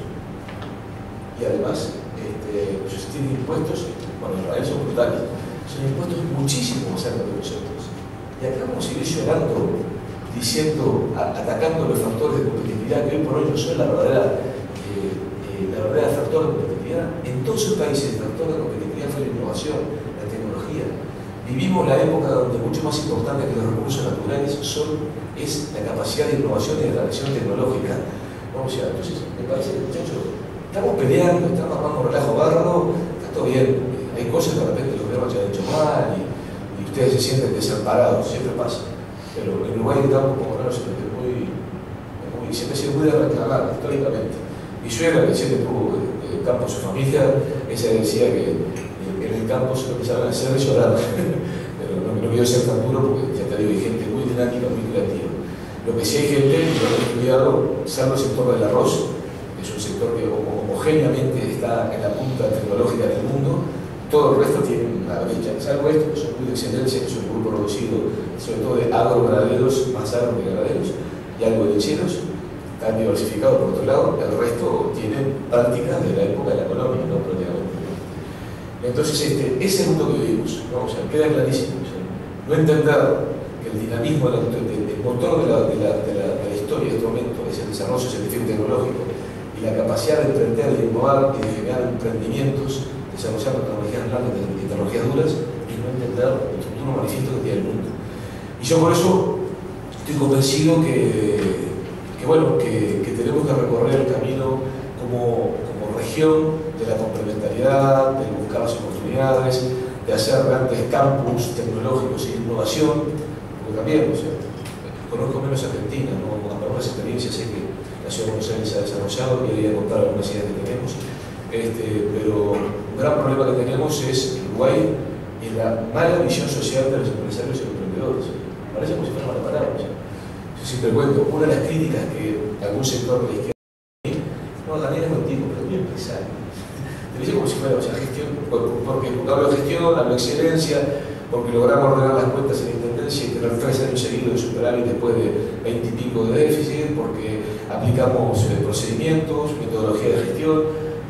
Y además, ellos tienen impuestos, bueno, en Israel son brutales, son impuestos muchísimo más altos que nosotros. Y acá vamos a seguir llorando, diciendo, atacando los factores de competitividad que hoy por hoy no son la verdadera factor de competitividad. En todos esos países el factor de competitividad fue la innovación, la tecnología. Vivimos la época donde mucho más importante que los recursos naturales es la capacidad de innovación y de transición tecnológica. Vamos a, entonces, me parece que, muchachos, estamos peleando, estamos armando un relajo bárbaro, está todo bien. Hay cosas que de repente los gobiernos ya han hecho mal y ustedes se sienten desamparados, siempre pasa. Pero en Uruguay estamos como no, siempre ha sido muy de reclamar históricamente. Mi suegra, que siempre tuvo el campo en su familia, ella decía que en el campo se lo que saben hacer es llorar. Pero no quiero ser tan duro porque ya te digo, hay gente muy dinámica, muy creativa. Lo que sí hay gente, y lo que he estudiado, salvo el sector del arroz, que es un sector que homogéneamente está en la punta tecnológica del mundo, todo el resto tiene una brecha, salvo esto, que son muy de excelencia, que son un grupo reducido, sobre todo de agroganaderos, más agro que ganaderos, y algo de lecheros, están diversificados por otro lado, el resto tienen prácticas de la época de la colonia, ¿no? Prácticamente. Entonces, ese es el mundo que vivimos, ¿no? O sea, queda clarísimo. O sea, no entender que el dinamismo, el motor de la historia de este momento es el desarrollo científico y tecnológico y la capacidad de emprender, de innovar y de generar emprendimientos desarrollando tecnologías blandas y tecnologías duras y no entender el futuro manifiesto que tiene el mundo. Y yo por eso estoy convencido que tenemos que recorrer el camino como región de la complementariedad, de buscar las oportunidades, de hacer grandes campus tecnológicos e innovación, porque también, o sea, conozco menos Argentina, ¿no? Con algunas experiencias sé que la ciudad de Buenos Aires se ha desarrollado y voy a contar algunas ideas que tenemos, pero un gran problema que tenemos es Uruguay y la mala visión social de los empresarios y los emprendedores. Parece como si fuera una palabra. Yo siempre cuento, una de las críticas que algún sector de la izquierda no, Daniel es buen tipo, pero es muy empresario. Te dice como si fuera, o sea, gestión, porque hablo de gestión, hablo de excelencia, porque logramos ordenar las cuentas en la intendencia y tener 3 años seguidos de superávit después de 20 y pico de déficit, porque aplicamos procedimientos, metodología de gestión,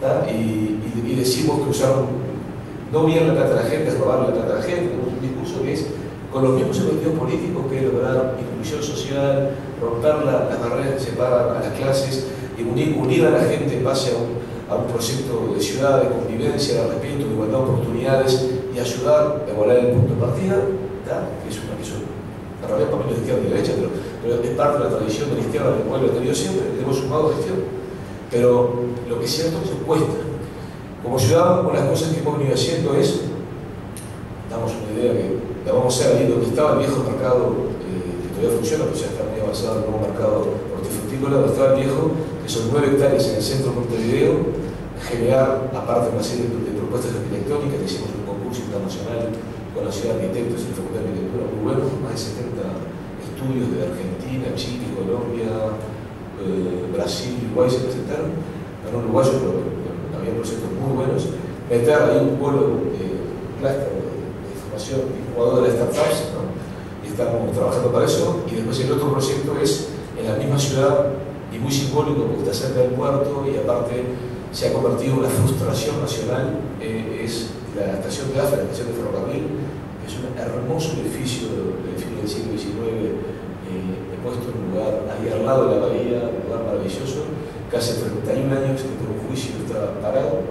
y decimos que usaron no bien la plata de la gente, es robar la plata de la gente. Tenemos un discurso que es con los mismos objetivos políticos, que es lograr inclusión social, romper las barreras que separan a las clases y unir a la en base a un proyecto de ciudad, de convivencia, de respeto, de igualdad de oportunidades y ayudar a igualar el punto de partida, que es una realidad para mí de izquierda y derecha, pero es parte de la tradición de la izquierda del pueblo anterior siempre, hemos sumado gestión. Pero lo que es cierto es que cuesta. Como ciudad, una de las cosas que hemos venido haciendo es, damos una idea que la vamos a hacer ahí donde estaba el viejo mercado, que todavía funciona, pero ya está muy avanzado el nuevo mercado hortifrutícola, donde estaba el viejo, que son 9 hectáreas en el centro de Montevideo, generar, aparte de una serie de propuestas arquitectónicas, que hicimos un concurso internacional con la ciudad de arquitectos y la Facultad de Arquitectura muy bueno, más de 70 estudios de Argentina, Chile, Colombia, Brasil y Uruguay se presentaron, no uruguayos, pero había proyectos muy buenos, meter ahí un polo de formación incubadora de startups, ¿no? Y estamos trabajando para eso, y después el otro proyecto es en la misma ciudad y muy simbólico porque está cerca del puerto y aparte se ha convertido en una frustración nacional, es la estación de AFA, la estación de ferrocarril, que es un hermoso edificio del fin del siglo XIX, puesto en un lugar ahí al lado de la bahía, un lugar maravilloso, que hace 31 años que por un juicio está parado,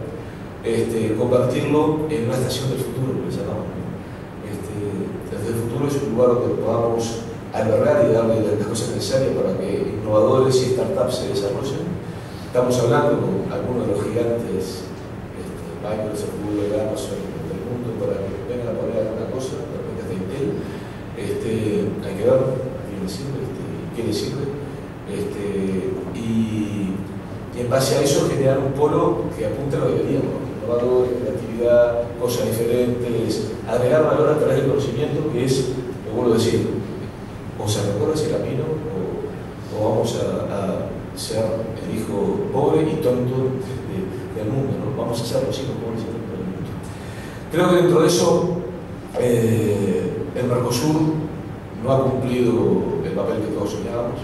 convertirlo en una estación del futuro, que le llamamos. Desde el futuro es un lugar donde podamos albergar y darle las cosas necesarias para que innovadores y startups se desarrollen. Estamos hablando con algunos de los gigantes, Microsoft, Google, Amazon del mundo, para que vengan a poner alguna cosa, las de Intel. Hay que ver a quién le sirve, qué le sirve. Y en base a eso generar un polo que apunte a lo que queríamos, innovadores, creatividad, cosas diferentes, agregar valor a través del conocimiento, que es, lo vuelvo a decir, o se recorre ese camino o vamos a ser el hijo pobre y tonto del mundo, ¿no? Vamos a ser los hijos pobres y tontos del mundo. Creo que dentro de eso el Mercosur no ha cumplido el papel que todos soñábamos.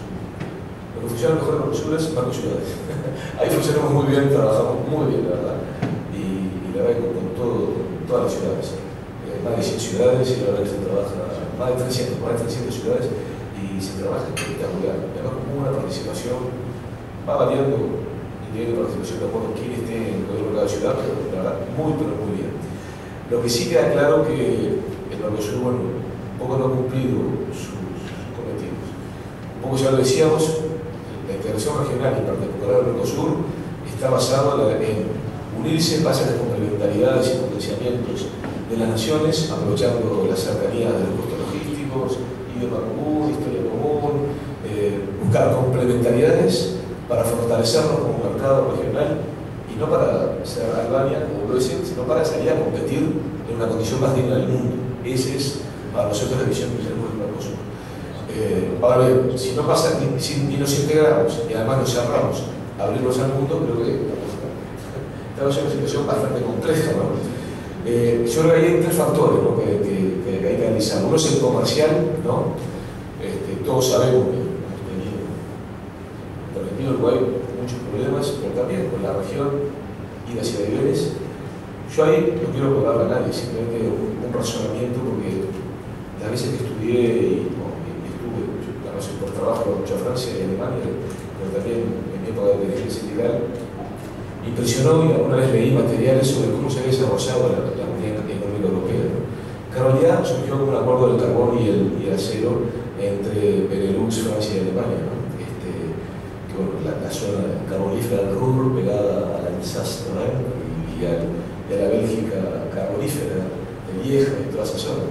Lo que funciona mejor en Mercosur es Mercosurades. Ahí funcionamos muy bien, trabajamos muy bien, la verdad. Y la verdad con todas las ciudades. Más de 100 ciudades y la verdad que se trabaja, más de 300 ciudades y se trabaja espectacular. Además con una participación, va variando el nivel de participación de acuerdo a quién esté en el gobierno de cada ciudad, pero la verdad pero muy bien. Lo que sí queda claro que el Mercosur, bueno, un poco no ha cumplido sus cometidos. Un poco ya lo decíamos, la integración regional y particular del Mercosur está basada en unirse en base a las complementariedades y potenciamientos de las naciones, aprovechando la cercanía de los costos logísticos, idioma común, historia común, buscar complementariedades para fortalecernos como mercado regional y no para ser Albania, como lo decía, sino para salir a competir en una condición más digna del mundo. Esa es para nosotros la visión que tenemos del Mercosur. Ahora bien, si no pasa, ni nos integramos y además nos cerramos a abrirnos al mundo, creo que estamos en una situación bastante compleja, ¿no? Yo creo que hay tres factores, ¿no? que hay que analizar. Uno es el comercial, ¿no? Todos sabemos que hemos tenido en Argentina y Uruguay muchos problemas, pero también con la región y hacia niveles. Yo ahí no quiero cobrarle a nadie, simplemente un razonamiento, porque las veces que estudié y estuve, yo no sé, por trabajo mucho a Francia y Alemania, pero también en mi época de dirigencia sindical, me impresionó y alguna vez leí materiales sobre cómo se había desarrollado la Unión Económica Europea. Que en realidad surgió como un acuerdo del carbón y el acero entre Benelux, Francia y Alemania, ¿no? Que bueno, la zona carbonífera del Ruhr pegada a la Alsace-Lorraine y a la Bélgica carbonífera, de Lieja y toda esa zona.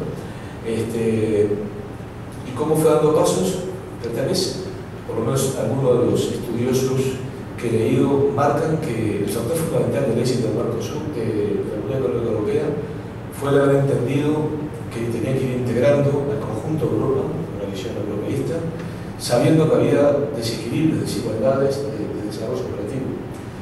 ¿Y cómo fue dando pasos? Tal vez, por lo menos algunos de los estudiosos que he leído marcan que el factor fundamental del éxito del Mercosur, de la Unión Económica Europea, fue el haber entendido que tenía que ir integrando al conjunto de Europa, una visión europeísta, sabiendo que había desequilibrios, desigualdades de desarrollo colectivo,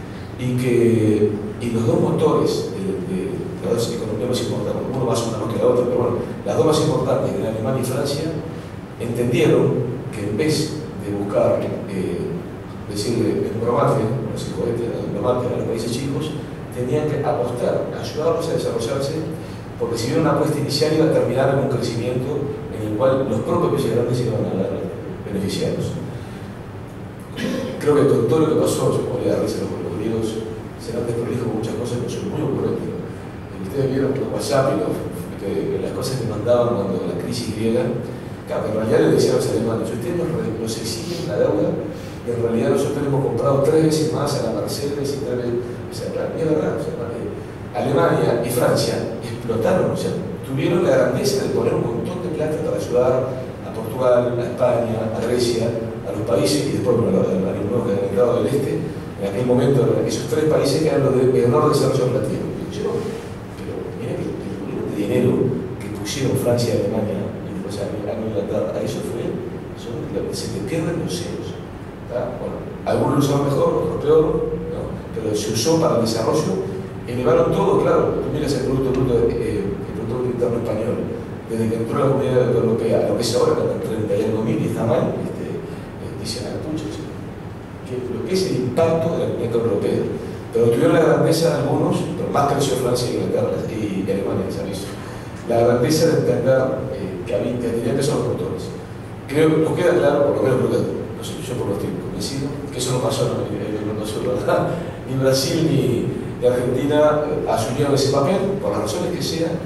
y los dos motores de las dos economías más importantes, uno más una más que la otra, pero bueno, las dos más importantes, que Alemania y Francia, entendieron que en vez de buscar decirle el bromate, no sé, el bromate a los países chicos, tenían que apostar, ayudarlos a desarrollarse, porque si bien una apuesta inicial iba a terminar en un crecimiento en el cual los propios países grandes iban a ver beneficiados. Creo que con todo lo que pasó, yo podría darles a los griegos, serán desprolijo con muchas cosas, pero son muy ocurrentes. Ustedes vieron los WhatsApp y las cosas que mandaban cuando la crisis griega, que en realidad les decían a los alemanes, ustedes nos exigen la deuda, y en realidad nosotros hemos comprado 3 veces más a la Mercedes y 3 veces, o sea, es verdad, o sea, Alemania y Francia explotaron, o sea, tuvieron la grandeza de poner un montón de plata para ayudar a Portugal, a España, a Grecia, a los países, y después bueno, a los mercados del este, en aquel momento esos 3 países que eran los de menor desarrollo relativo. Pero mira que el volumen de dinero que pusieron Francia y Alemania, y después a Inglaterra, a eso fue, se te pierden los ceros. Bueno, algunos lo usaron mejor, otros peor, ¿no? Pero se usó para el desarrollo, elevaron todo, claro. Tú miras el Producto Interno Español, desde que entró la Comunidad Europea, lo que es ahora, que está en 30 y algo mil y está mal, dicen Artucho, lo que es el impacto de la Comunidad Europea. Pero tuvieron la grandeza de algunos, pero más creció Francia y Inglaterra y Alemania, ¿sabes? La grandeza de entender que tenían que ser los motores. Creo que nos queda claro, por lo menos creo que no sé, yo por lo estoy convencido, que eso no pasó en el Mercosur, ¿verdad? Ni Brasil ni Argentina asumieron ese papel, por las razones que sean,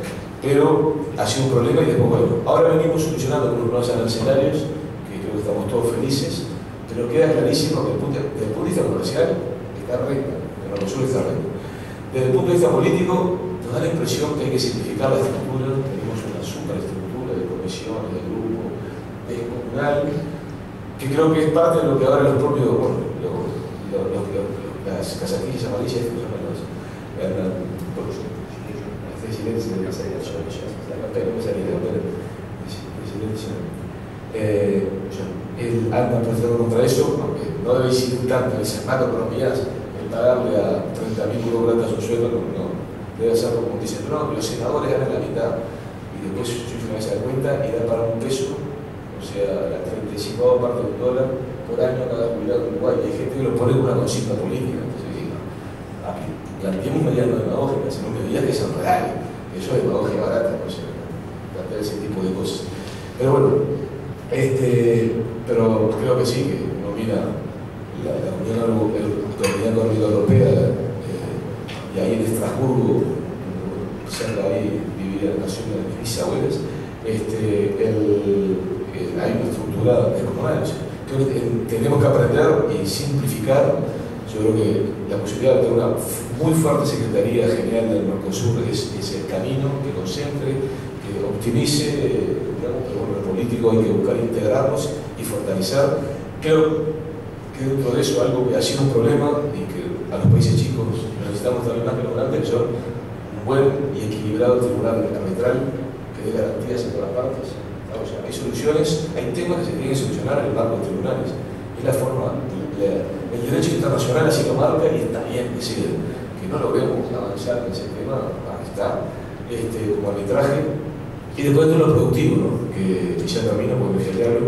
pero ha sido un problema y después, bueno, ahora venimos solucionando con unos nuevos arancelarios, que creo que estamos todos felices, pero queda clarísimo que desde el punto de vista comercial está recta, que no suele estar recta. Desde el punto de vista político, nos da la impresión que hay que simplificar la estructura, tenemos una superestructura de comisiones, de grupo, descomunal, que creo que es parte de lo que ahora los propios, bueno, las casaquillas amarillas, que llaman los silencio de casa de la pena, me salía de silencio. Él anda protestando contra eso, aunque no debe existir tanto en esas macroeconomías, el pagarle a 30.000 burócratas un sueldo no debe ser como dicen, no, que los senadores ganan la mitad y después yo no me da cuenta y da para $1, o sea, la 35 parte de $1 por año cada jubilado en Uruguay. Y hay gente que lo pone con una consigna política. Entonces, planteemos medidas demagógicas, sino medidas que son reales. Eso es demagogia barata, no sé, plantear ese tipo de cosas. Pero bueno, pero creo que sí, que uno mira la Unión Económica Europea, y ahí en Estrasburgo, cerca ahí vivía la nación de mis abuelas, hay una estructura descomunal. Creo que tenemos que aprender y simplificar. Yo creo que la posibilidad de tener una muy fuerte Secretaría General del Mercosur es el camino que concentre, que optimice, digamos, pero bueno, lo político hay que buscar integrarnos y fortalecer. Creo que dentro de eso algo que ha sido un problema y que a los países chicos necesitamos también más que los grandes, son un buen y equilibrado tribunal arbitral que dé garantías en todas partes. O sea, hay soluciones, hay temas que se tienen que solucionar en el marco de tribunales. Es la forma, el derecho internacional así lo marca y está bien, es decir, que no lo vemos avanzar en ese tema, está como arbitraje. Y después de lo productivo, ¿no? que ya termino porque me hablo,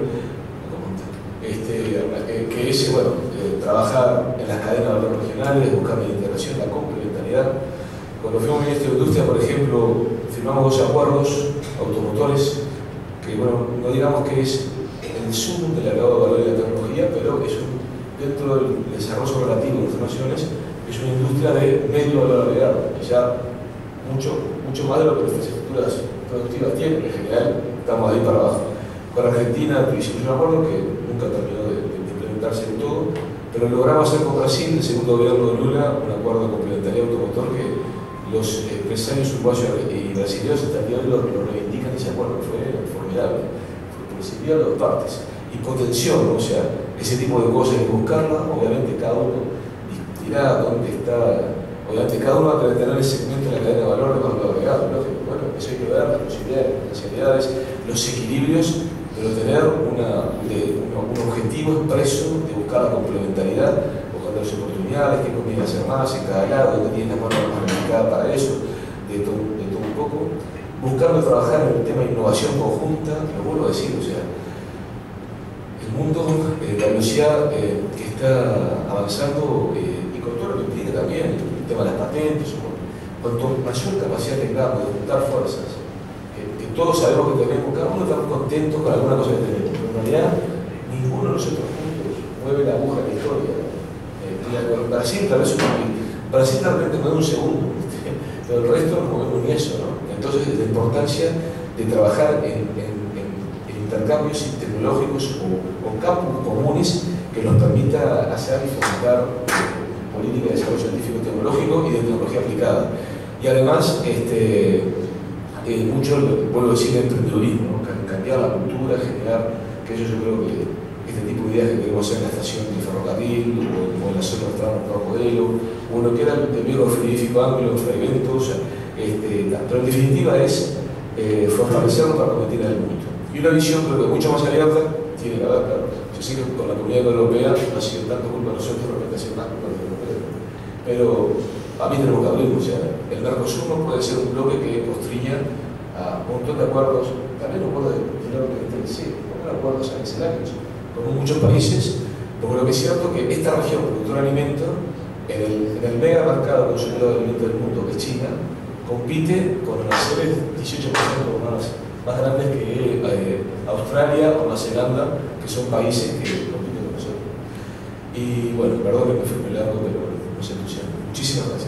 que es trabajar en las cadenas de valor regionales, buscar la integración, la complementariedad. Cuando fuimos ministro de Industria, por ejemplo, firmamos 2 acuerdos automotores que, bueno, no digamos que es el zoom del agregado de valor de la tecnología, pero es dentro del desarrollo relativo de las naciones, es una industria de medio valor agregado, y ya mucho más de lo que nuestras estructuras productivas tienen. En general, estamos ahí para abajo. Con Argentina hicimos un acuerdo que nunca terminó de implementarse en todo, pero logramos hacer con Brasil, el segundo gobierno de Lula, un acuerdo de complementariedad automotor que los empresarios uruguayos y brasileños hasta el día de hoy lo reivindican y dicen, bueno, fue formidable, porque sirvió a las dos partes y potenció, ¿no? O sea, ese tipo de cosas y buscarlas, obviamente cada uno discutirá dónde está, obviamente cada uno va a tener el segmento de la cadena de valor de valor agregado, lógico. Bueno, eso hay que ver las posibilidades, las potencialidades, los equilibrios, pero tener un objetivo expreso de buscar la complementariedad, buscar las oportunidades, qué conviene hacer más en cada lado, dónde tiene la mano más planificada para eso, de todo un poco, buscando trabajar en el tema de innovación conjunta, lo vuelvo a decir, o sea, el mundo, la velocidad que está avanzando y con todo lo que implica también, el tema de las patentes, cuanto mayor capacidad tengamos de juntar fuerzas, que todos sabemos que tenemos, cada uno está contento con alguna cosa que tenemos, pero en realidad ninguno de nosotros juntos mueve la aguja de la historia. Brasil tal vez Brasil de repente mueve un segundo, pero el resto no movemos ni eso, ¿no? Entonces la importancia de trabajar en intercambios tecnológicos o campos comunes que nos permita hacer y fomentar política de desarrollo científico y tecnológico y de tecnología aplicada. Y además, mucho, vuelvo a decir, de emprendedurismo, ¿no? Cambiar la cultura, generar, que yo creo que este tipo de ideas que queremos hacer en la estación de ferrocarril o en la zona de nuestro modelo, o lo que era el viejo frigorífico Anglo, fragmentos, pero en definitiva es fortalecernos para competir en el mundo. Y una visión creo que mucho más abierta tiene que haber, claro. Yo sé que con la Comunidad Europea no ha sido tanto culpa de nosotros, realmente ha sido más culpa de los europeos. Pero a mí tenemos que abrirnos, o sea, el Mercosur no puede ser un bloque que constriña a un montón de acuerdos, también un acuerdo de lo que te decía, acuerdos arancelarios con muchos países, porque lo que es cierto es que esta región productora de alimentos, en el mega mercado consumidor de alimentos del mundo, que es China, compite con aranceles 18% más grandes que Australia o Nueva Zelanda, que son países que compiten con nosotros. Y bueno, perdón que me fui muy largo, pero nos entusiasma. Muchísimas gracias.